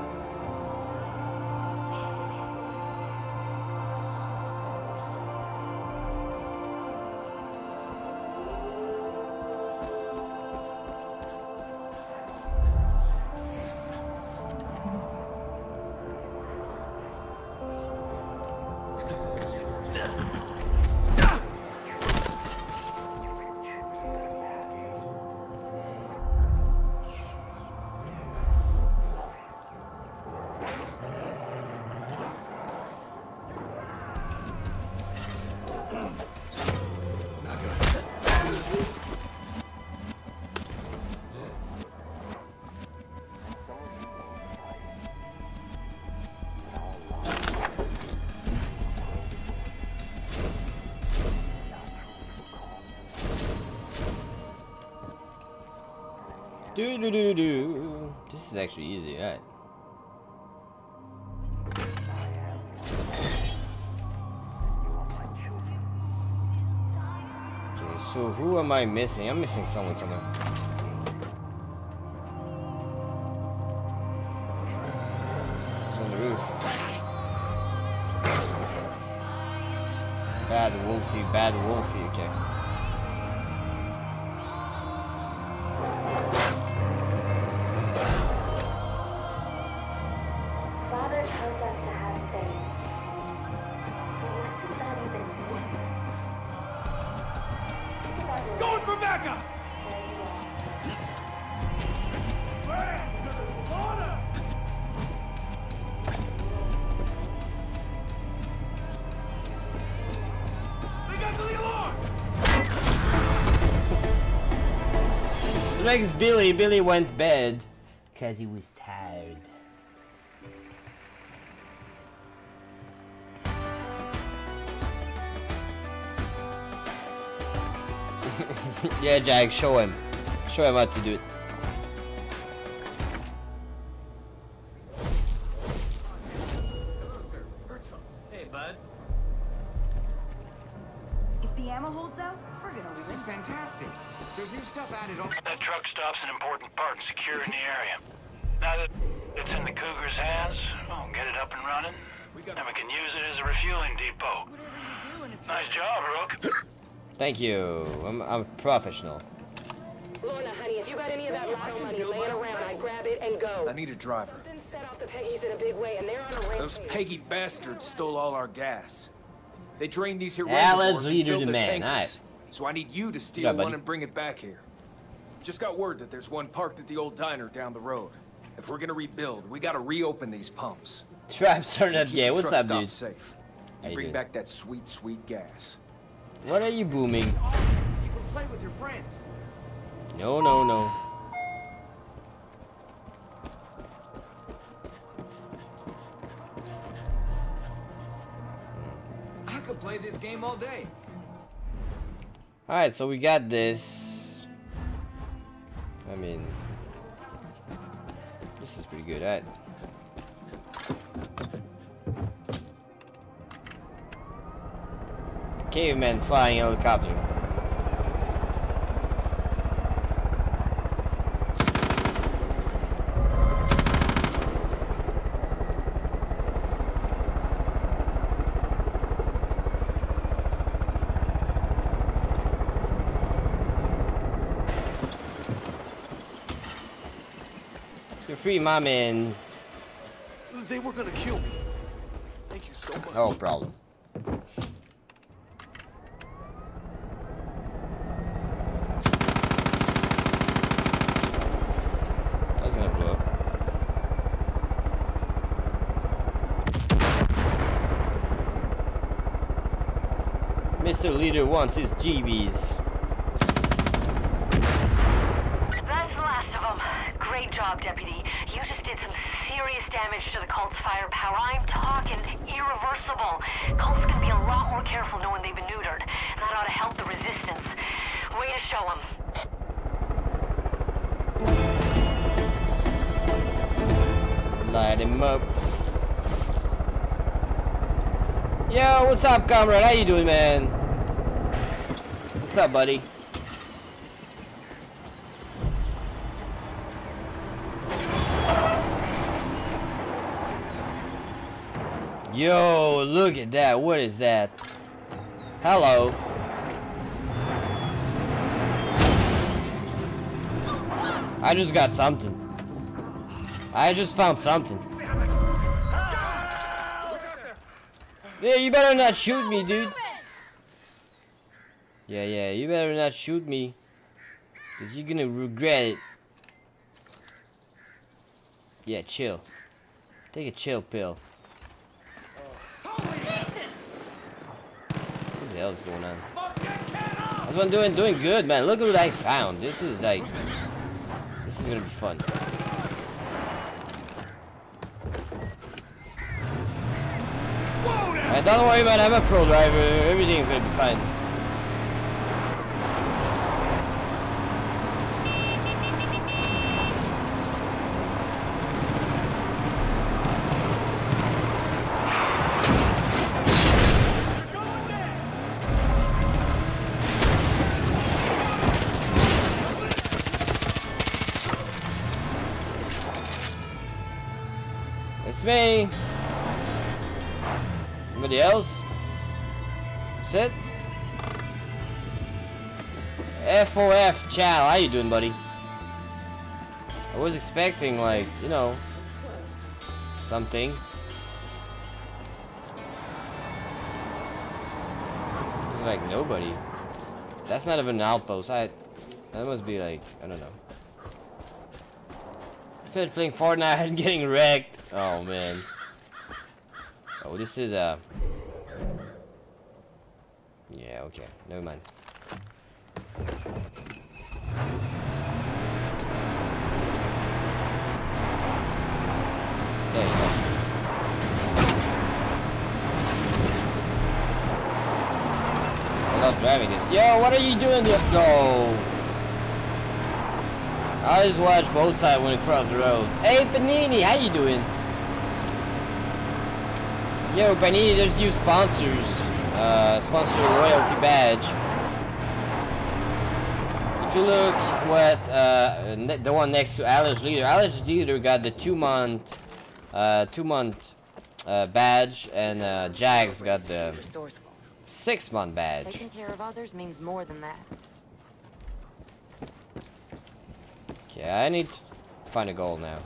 [SPEAKER 2] Do do do do. This is actually easy, right? Okay, so who am I missing? I'm missing someone somewhere. It's on the roof. Bad Wolfie, bad Wolfie, okay. next Billy, Billy went to bed because he was tired. Yeah, Jack, show him. Show him how to do it.
[SPEAKER 8] Hey, bud.
[SPEAKER 19] If the ammo holds out, we're gonna win.
[SPEAKER 6] This is fantastic. There's new stuff added on.
[SPEAKER 4] That truck stop's an important part in securing the area. Now that it's in the Cougar's hands, we'll get it up and running, and we can use it as a refueling depot. Nice job, Rook.
[SPEAKER 2] Thank you. I'm, I'm a professional.
[SPEAKER 17] Lorna, honey, if you got any of that lotto money laying around, I'd grab it and go.
[SPEAKER 6] I need a driver.
[SPEAKER 17] Something set off the Peggies in a big way, and they're on a rampage.
[SPEAKER 6] Those Peggy bastards stole all our gas. They drained these here
[SPEAKER 2] Yeah,
[SPEAKER 6] reservoirs
[SPEAKER 2] let's
[SPEAKER 6] and
[SPEAKER 2] lead her
[SPEAKER 6] filled
[SPEAKER 2] to
[SPEAKER 6] their
[SPEAKER 2] man.
[SPEAKER 6] tankers.
[SPEAKER 2] Alright.
[SPEAKER 6] So I need you to steal
[SPEAKER 2] Yeah, buddy.
[SPEAKER 6] one and bring it back here. Just got word that there's one parked at the old diner down the road. If we're gonna rebuild, we gotta reopen these pumps.
[SPEAKER 2] Traps are not
[SPEAKER 6] Keep
[SPEAKER 2] gay.
[SPEAKER 6] the
[SPEAKER 2] What's
[SPEAKER 6] truck
[SPEAKER 2] up,
[SPEAKER 6] stop
[SPEAKER 2] dude?
[SPEAKER 6] Safe.
[SPEAKER 2] How
[SPEAKER 6] You
[SPEAKER 2] you
[SPEAKER 6] bring
[SPEAKER 2] doing?
[SPEAKER 6] back that sweet, sweet gas.
[SPEAKER 2] What are you booming?
[SPEAKER 18] You can play with your friends.
[SPEAKER 2] No, no, no.
[SPEAKER 18] I could play this game all day.
[SPEAKER 2] Alright, so we got this. I mean, this is pretty good. Alright. Caveman flying helicopter. You're free, my man.
[SPEAKER 20] They were gonna kill me. Thank you so much.
[SPEAKER 2] No problem. That's gonna blow up. Mister Leader wants his G Bs.
[SPEAKER 17] That's the last of them. Great job, Deputy. You just did some serious damage to the cult's firepower. I'm talking irreversible. Cults can be a lot more careful knowing they've been neutered. That ought to help the resistance. Way to show them.
[SPEAKER 2] Light him up. Yo, what's up, comrade? How you doing, man? What's up, buddy? Yo, look at that. What is that? Hello. I just got something. I just found something. Yeah, you better not shoot me, dude. Yeah, yeah, you better not shoot me. Because you're gonna regret it. Yeah, chill. Take a chill pill. What the hell is going on? That's what I'm doing, doing good, man. Look at what I found. This is like... This is gonna be fun. Alright, don't worry about it. I'm a pro driver. Everything's gonna be fine. It's me. Anybody else? That's it? F O F Chow, how you doing, buddy? I was expecting, like, you know, something. There's like nobody. That's not even an outpost. I that must be like, I don't know. I finished playing Fortnite and getting wrecked. Oh man. Oh, this is a. Yeah, okay. Never mind. love driving this. Yo, what are you doing? Yo. I just watch both sides when it cross the road. Hey, Panini, how you doing? Yo, Panini, there's new sponsors. Uh, sponsor loyalty badge. If you look what uh, the one next to Alex Leader, Alex Leader got the two month, uh, two month uh, badge, and uh, Jags got the six month badge.
[SPEAKER 21] Taking care of others means more than that.
[SPEAKER 2] Okay, I need to find a goal now.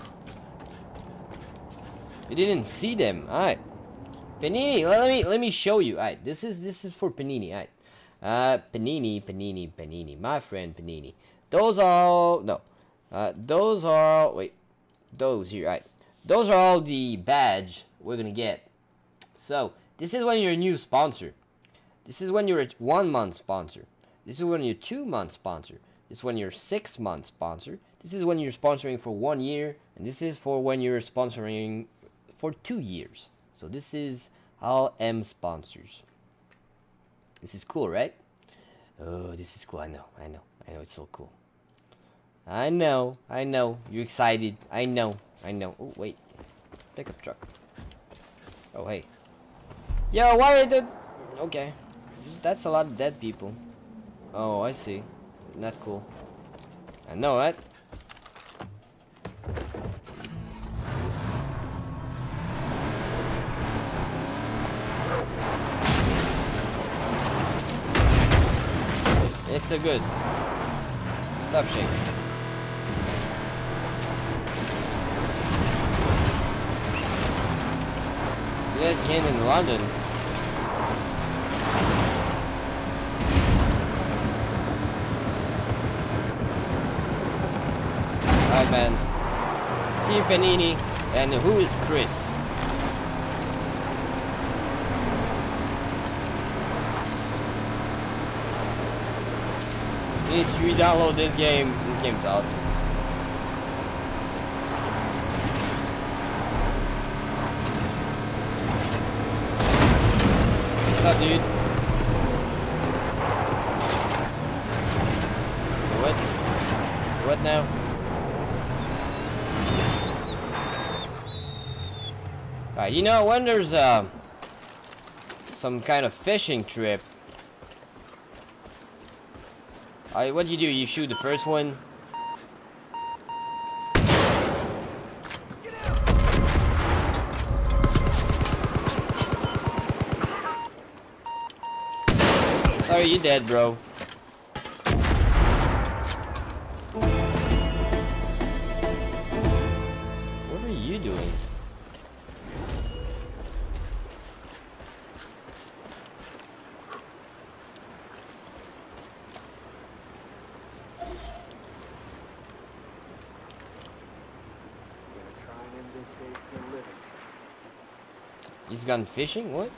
[SPEAKER 2] You didn't see them. Alright. Panini, let me let me show you. Alright, this is this is for Panini. Alright. Uh Panini, Panini, Panini. My friend Panini. Those are all no. Uh those are all wait. Those here, alright. Those are all the badge we're gonna get. So this is when you're a new sponsor. This is when you're a one month sponsor. This is when you're two month sponsor. This is when you're six month sponsor. This is when you're sponsoring for one year, and this is for when you're sponsoring for two years. So this is all M sponsors. This is cool, right? Oh, this is cool. I know, I know, I know. It's so cool. I know, I know. You're excited. I know, I know. Oh wait, pickup truck. Oh hey. Yo, why the? Okay, that's a lot of dead people. Oh, I see. Not cool. I know, right? It's a good. Tough shape. This kid in London. Alright, man. See you, Panini. And who is Chris? If you download this game, this game's awesome. What's up, dude? What? What now? Alright, you know, when there's uh, some kind of fishing trip, uh, what do you do? You shoot the first one? Oh, you dead, bro. What are you doing? He's gone fishing? What?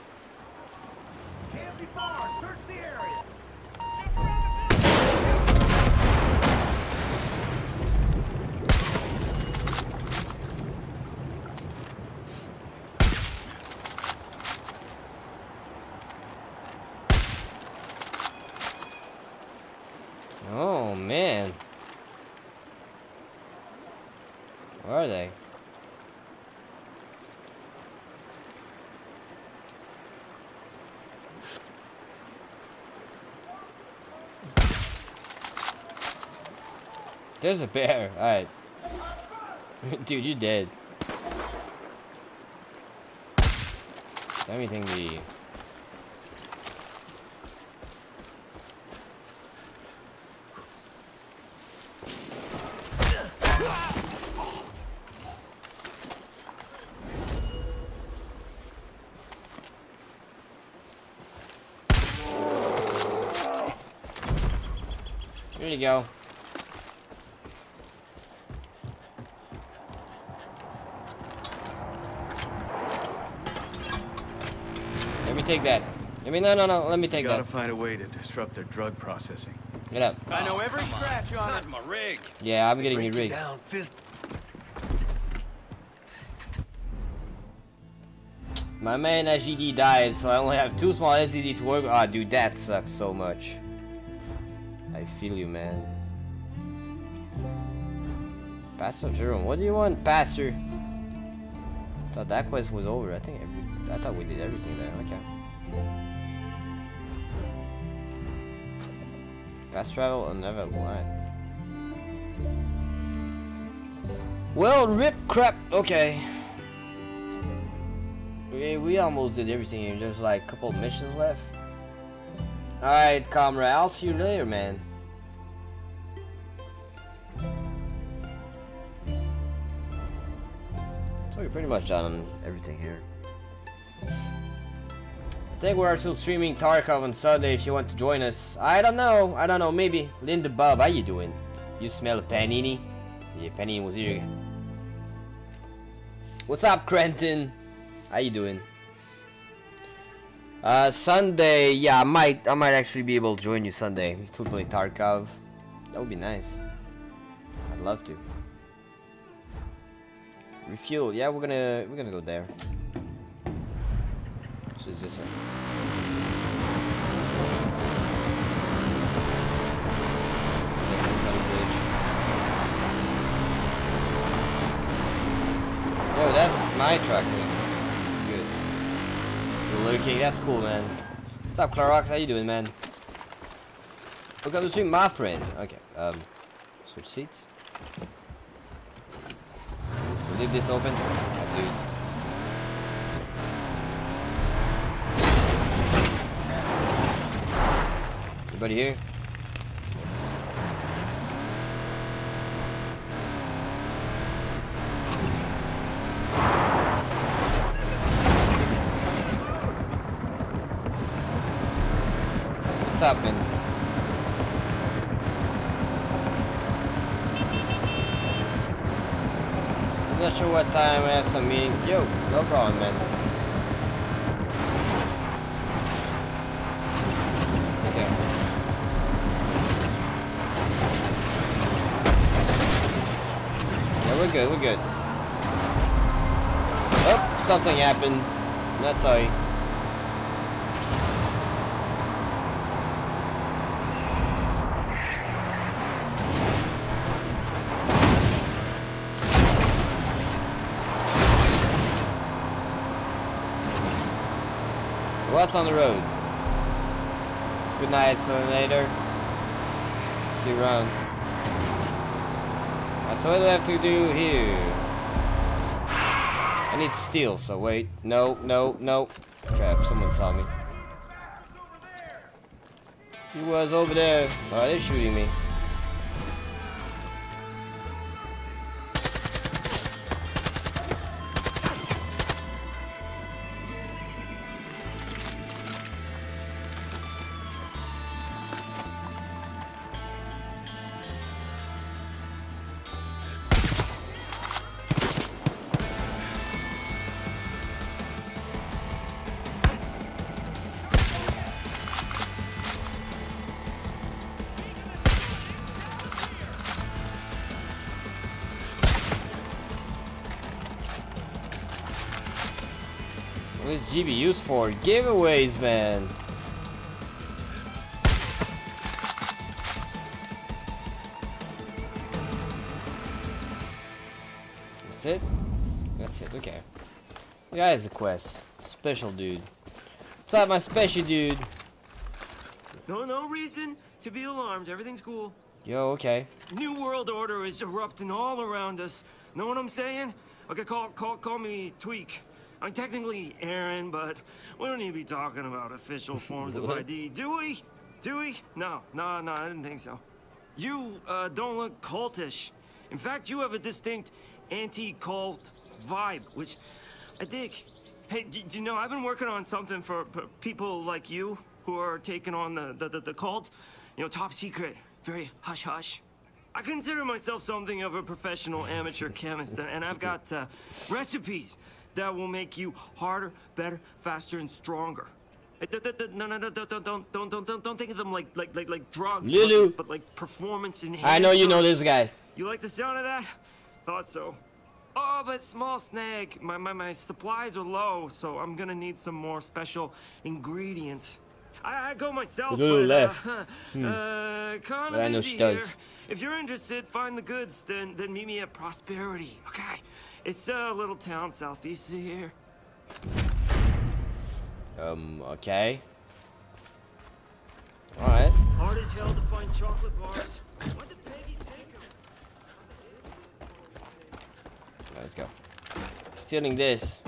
[SPEAKER 2] Oh man. Where are they? There's a bear. Alright. Dude, you dead. Anything the There you go. Let me take that. Let me no no no. Let me take
[SPEAKER 22] you gotta
[SPEAKER 2] that.
[SPEAKER 22] find a way to disrupt their drug processing.
[SPEAKER 2] Get up.
[SPEAKER 22] I know every scratch on it.
[SPEAKER 20] My rig.
[SPEAKER 2] Yeah, I'm getting your rig. My main S G D died, so I only have two small S S D to work. Ah, oh, dude, that sucks so much. I feel you, man. Pastor Jerome, what do you want, Pastor? Thought that quest was over. I think every, I thought we did everything there. Okay. Fast travel and never what? Well, rip crap. Okay. We we almost did everything here. There's like a couple of missions left. All right, comrade. I'll see you later, man. So we're pretty much done on everything here. I think we are still streaming Tarkov on Sunday if you want to join us. I don't know. I don't know. Maybe. Linda Bob, how you doing? You smell a panini? Yeah, panini was here. What's up, Crenton? How you doing? Uh, Sunday. Yeah, I might. I might actually be able to join you Sunday if we play Tarkov. That would be nice. I'd love to. Refuel. Yeah, we're gonna we're gonna go there. So it's this way. Take this little bridge. Yo, that's my truck. This is good. The Little King, that's cool, man. What's up, Clorox? How you doing, man? Look at the stream, my friend. Okay, um, switch seats. Leave this open. Oh, dude. Anybody here? What's happening? I'm not sure what time I have some meeting. Yo, no problem, man. Okay. Yeah, we're good, we're good. Oh, something happened. Not sorry. What's on the road? Good night, Senator. See you around. That's what I have to do here. I need to steal, so wait. No, no, no. Crap, someone saw me. He was over there. Oh, they're shooting me. What is G B used for? Giveaways, man. That's it? That's it, okay. The guy has a quest. Special dude. What's up, my special dude?
[SPEAKER 1] No, no reason to be alarmed. Everything's cool.
[SPEAKER 2] Yo, okay.
[SPEAKER 1] New world order is erupting all around us. Know what I'm saying? Okay, call, call, call me Tweak. I'm technically Aaron, but we don't need to be talking about official forms of I D, do we? Do we? No, no, no, I didn't think so. You uh, don't look cultish. In fact, you have a distinct anti-cult vibe, which I dig. Hey, you know, I've been working on something for people like you who are taking on the, the, the, the cult. You know, top secret, very hush-hush. I consider myself something of a professional amateur chemist, and I've got uh, recipes that will make you harder, better, faster, and stronger. No, no, no, don't, don't, don't, don't, don't, don't think of them like, like, like, like drugs,
[SPEAKER 2] Lulu.
[SPEAKER 1] But, but like performance enhancers.
[SPEAKER 2] I know you know this guy.
[SPEAKER 1] You like the sound of that? Thought so. Oh, but small snag. My, my, my supplies are low, so I'm gonna need some more special ingredients. I, I go myself,
[SPEAKER 2] There's a little
[SPEAKER 1] but,
[SPEAKER 2] left.
[SPEAKER 1] uh,
[SPEAKER 2] Hmm.
[SPEAKER 1] uh, kinda
[SPEAKER 2] I know
[SPEAKER 1] busy
[SPEAKER 2] she does.
[SPEAKER 1] here. If you're interested, find the goods, then, then meet me at Prosperity, okay? It's a little town southeast of here.
[SPEAKER 2] Um, okay. Alright.
[SPEAKER 1] Hard as hell to find chocolate bars. When did Peggy take them?
[SPEAKER 2] Let's go. Stealing this.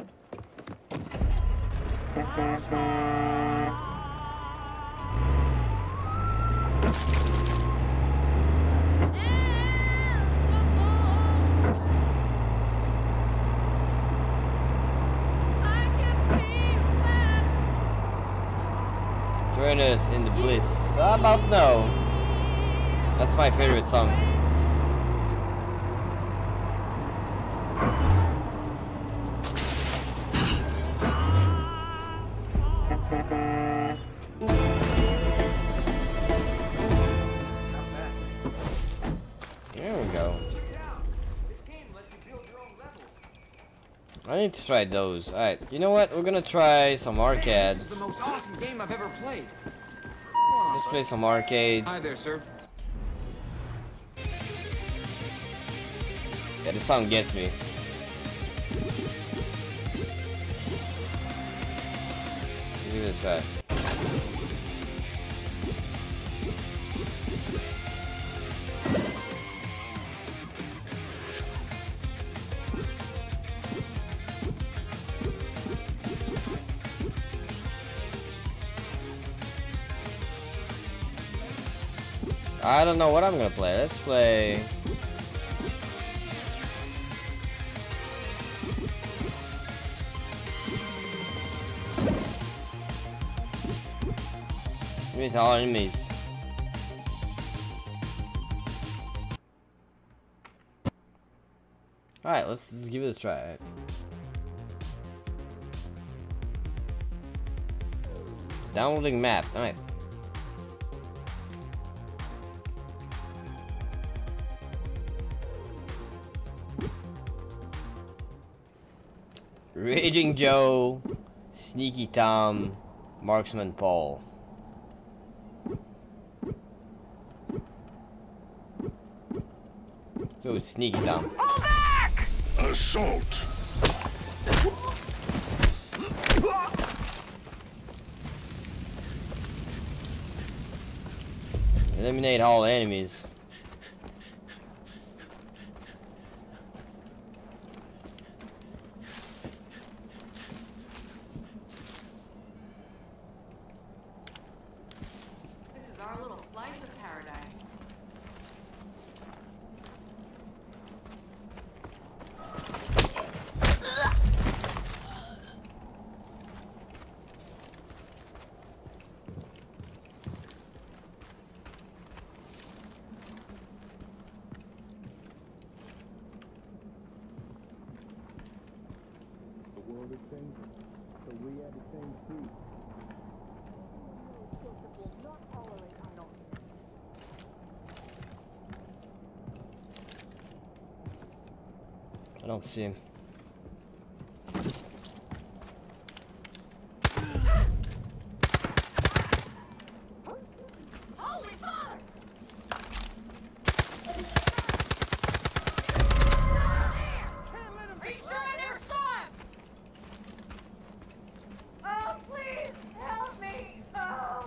[SPEAKER 2] Join us in the bliss. How about no? That's my favorite song. There we go. I need to try those. Alright, you know what? We're gonna try some arcade.
[SPEAKER 18] This is the most awesome game I've ever played.
[SPEAKER 2] Let's play some arcade.
[SPEAKER 18] Hi there, sir.
[SPEAKER 2] Yeah, this song gets me. Give it a try. I don't know what I'm gonna play. Let's play. Meet all enemies. Alright, let's, let's give it a try. Right? Downloading map. Alright. Raging Joe, Sneaky Tom, Marksman Paul. So it's Sneaky Tom.
[SPEAKER 4] Fall back!
[SPEAKER 5] Assault!
[SPEAKER 2] Eliminate all enemies.
[SPEAKER 10] This is our little slice of paradise.
[SPEAKER 5] The world is changing, so we have to change too.
[SPEAKER 2] I don't see him.
[SPEAKER 9] Holy fuck! Are you sure I never saw him? Oh, please, help me! Oh!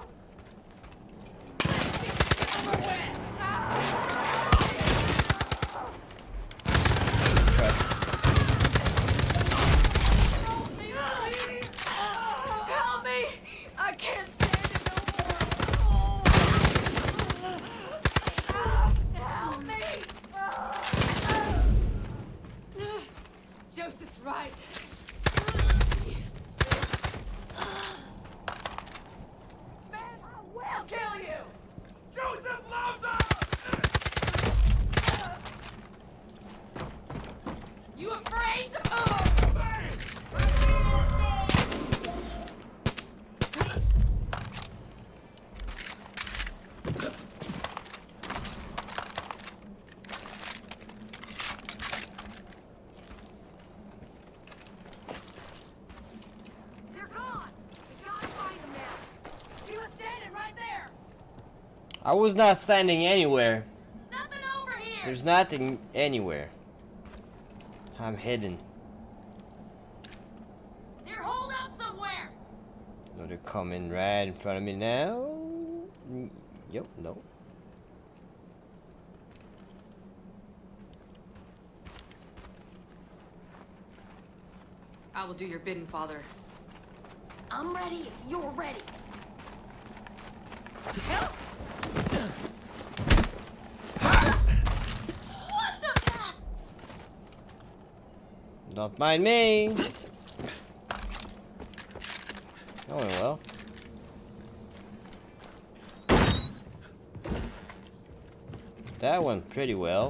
[SPEAKER 9] Help me! I can't stand it no more! Help me! Joseph's right. Man, I will kill you! Joseph loves us! You afraid to move?
[SPEAKER 2] I was not standing anywhere.
[SPEAKER 9] Nothing over here.
[SPEAKER 2] There's nothing anywhere. I'm hidden.
[SPEAKER 9] They're holed up somewhere.
[SPEAKER 2] No, they're coming right in front of me now. Mm, Yep, no.
[SPEAKER 10] I will do your bidding, Father.
[SPEAKER 9] I'm ready if you're ready. What the?
[SPEAKER 2] Don't mind me. Oh well. That went pretty well.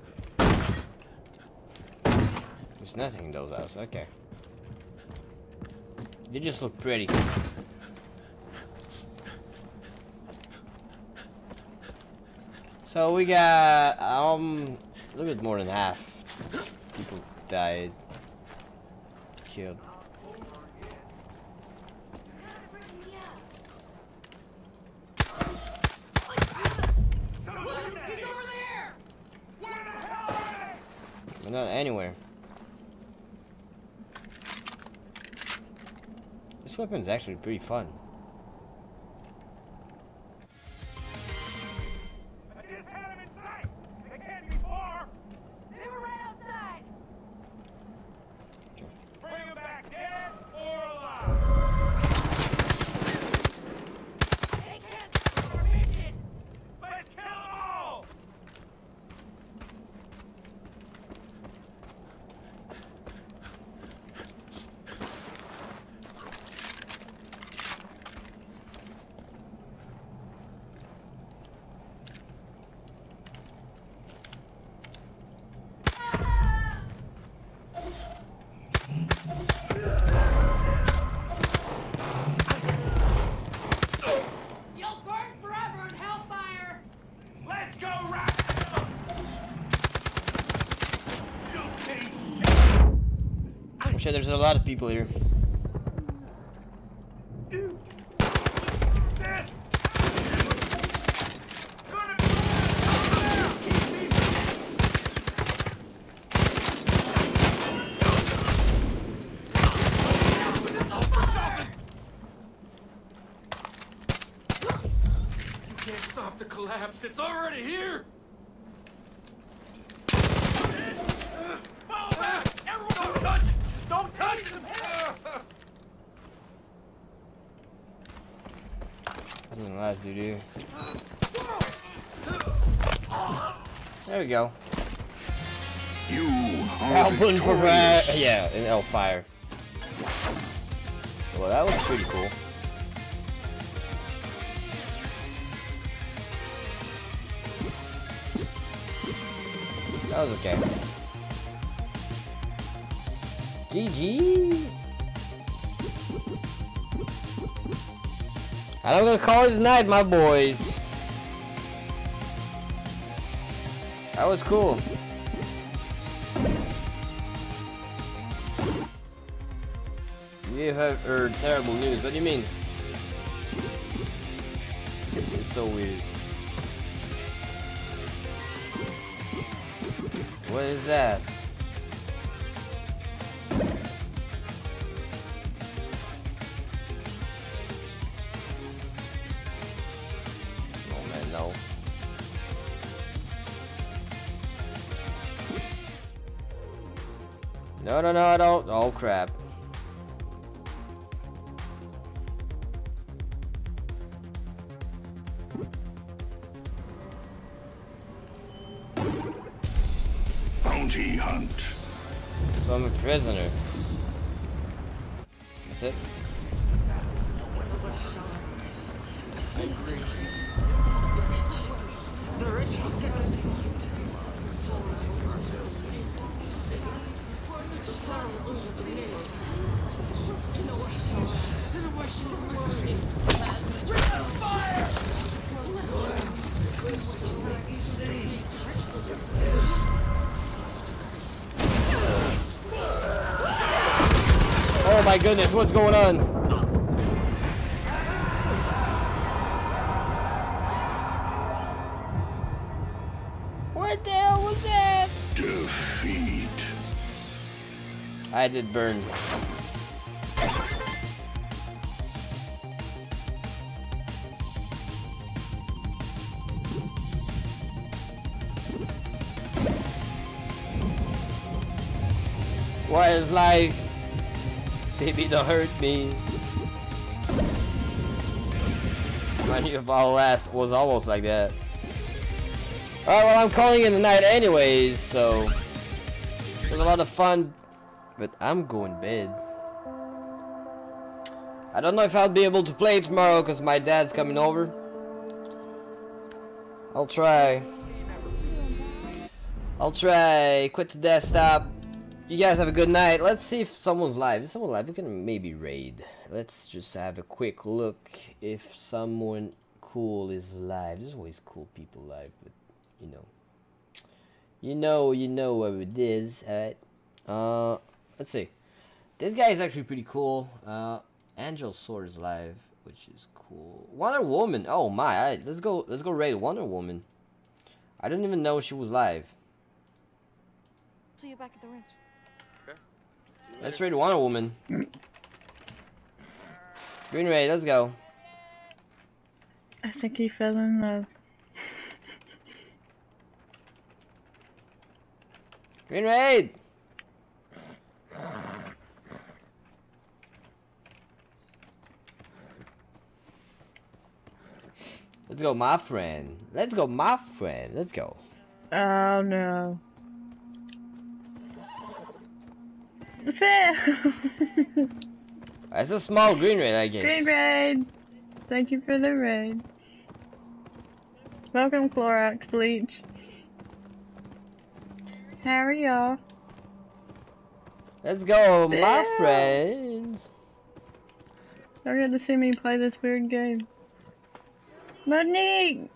[SPEAKER 2] There's nothing in those houses. Okay. You just look pretty. So we got um a little bit more than half people died, killed. We're not anywhere. This weapon's actually pretty fun. I'm sure there's a lot of people here.
[SPEAKER 5] Stop the collapse. It's already here. Fall back! Everyone, don't touch it! Don't touch it!
[SPEAKER 2] That doesn't last, dude. Here. There we go.
[SPEAKER 5] You
[SPEAKER 2] Album for fire. Yeah, an L fire. Well, that looks pretty cool. That was okay. G G. I'm gonna call it a night, my boys. That was cool. You have heard terrible news. What do you mean? This is so weird. What is that? Oh man, no. No, no, no, I don't. Oh crap.
[SPEAKER 5] Bounty hunt.
[SPEAKER 2] So I'm a prisoner. That's it. Oh my goodness, what's going on? I did burn. What is life? Baby, don't hurt me. My new follow last was almost like that. Alright, well, I'm calling it a night anyways, so it was a lot of fun, but I'm going to bed. I don't know if I'll be able to play tomorrow because my dad's coming over. I'll try. I'll try. Quit the desktop. You guys have a good night. Let's see if someone's live. If someone's live, we can maybe raid. Let's just have a quick look if someone cool is live. There's always cool people live, but you know. You know, you know what it is. Alright. Uh, let's see. This guy is actually pretty cool. Uh, Angel Sword is live, which is cool. Wonder Woman. Oh my! Alright, let's go. Let's go raid Wonder Woman. I didn't even know she was live.
[SPEAKER 14] See you back at the ranch.
[SPEAKER 2] Let's raid Wonder Woman. Green Raid, let's go.
[SPEAKER 15] I think he fell in love.
[SPEAKER 2] Green Raid! Let's go, my friend. Let's go, my friend. Let's go.
[SPEAKER 15] Oh no. Fair.
[SPEAKER 2] It's a small green raid, I guess.
[SPEAKER 15] Green raid. Thank you for the raid. Welcome, Clorox Bleach. How are y'all?
[SPEAKER 2] Let's go, my
[SPEAKER 15] Yeah.
[SPEAKER 2] friends.
[SPEAKER 15] You're going to see me play this weird game. Monique!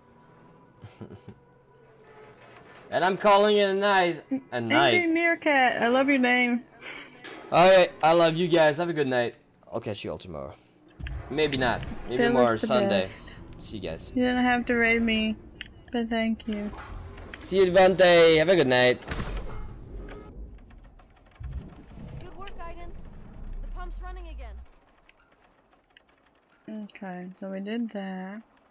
[SPEAKER 2] And I'm calling it a night. A
[SPEAKER 15] Angry
[SPEAKER 2] night.
[SPEAKER 15] Meerkat, I love your name.
[SPEAKER 2] Alright, I love you guys. Have a good night. I'll catch you all tomorrow. Maybe not. Maybe
[SPEAKER 15] Phil
[SPEAKER 2] more
[SPEAKER 15] is the
[SPEAKER 2] Sunday.
[SPEAKER 15] best.
[SPEAKER 2] See you guys.
[SPEAKER 15] You didn't have to raid me, but thank you.
[SPEAKER 2] See you, Devante. Have a good night.
[SPEAKER 14] Good work, Aiden. The pump's running again.
[SPEAKER 15] Okay, so we did that.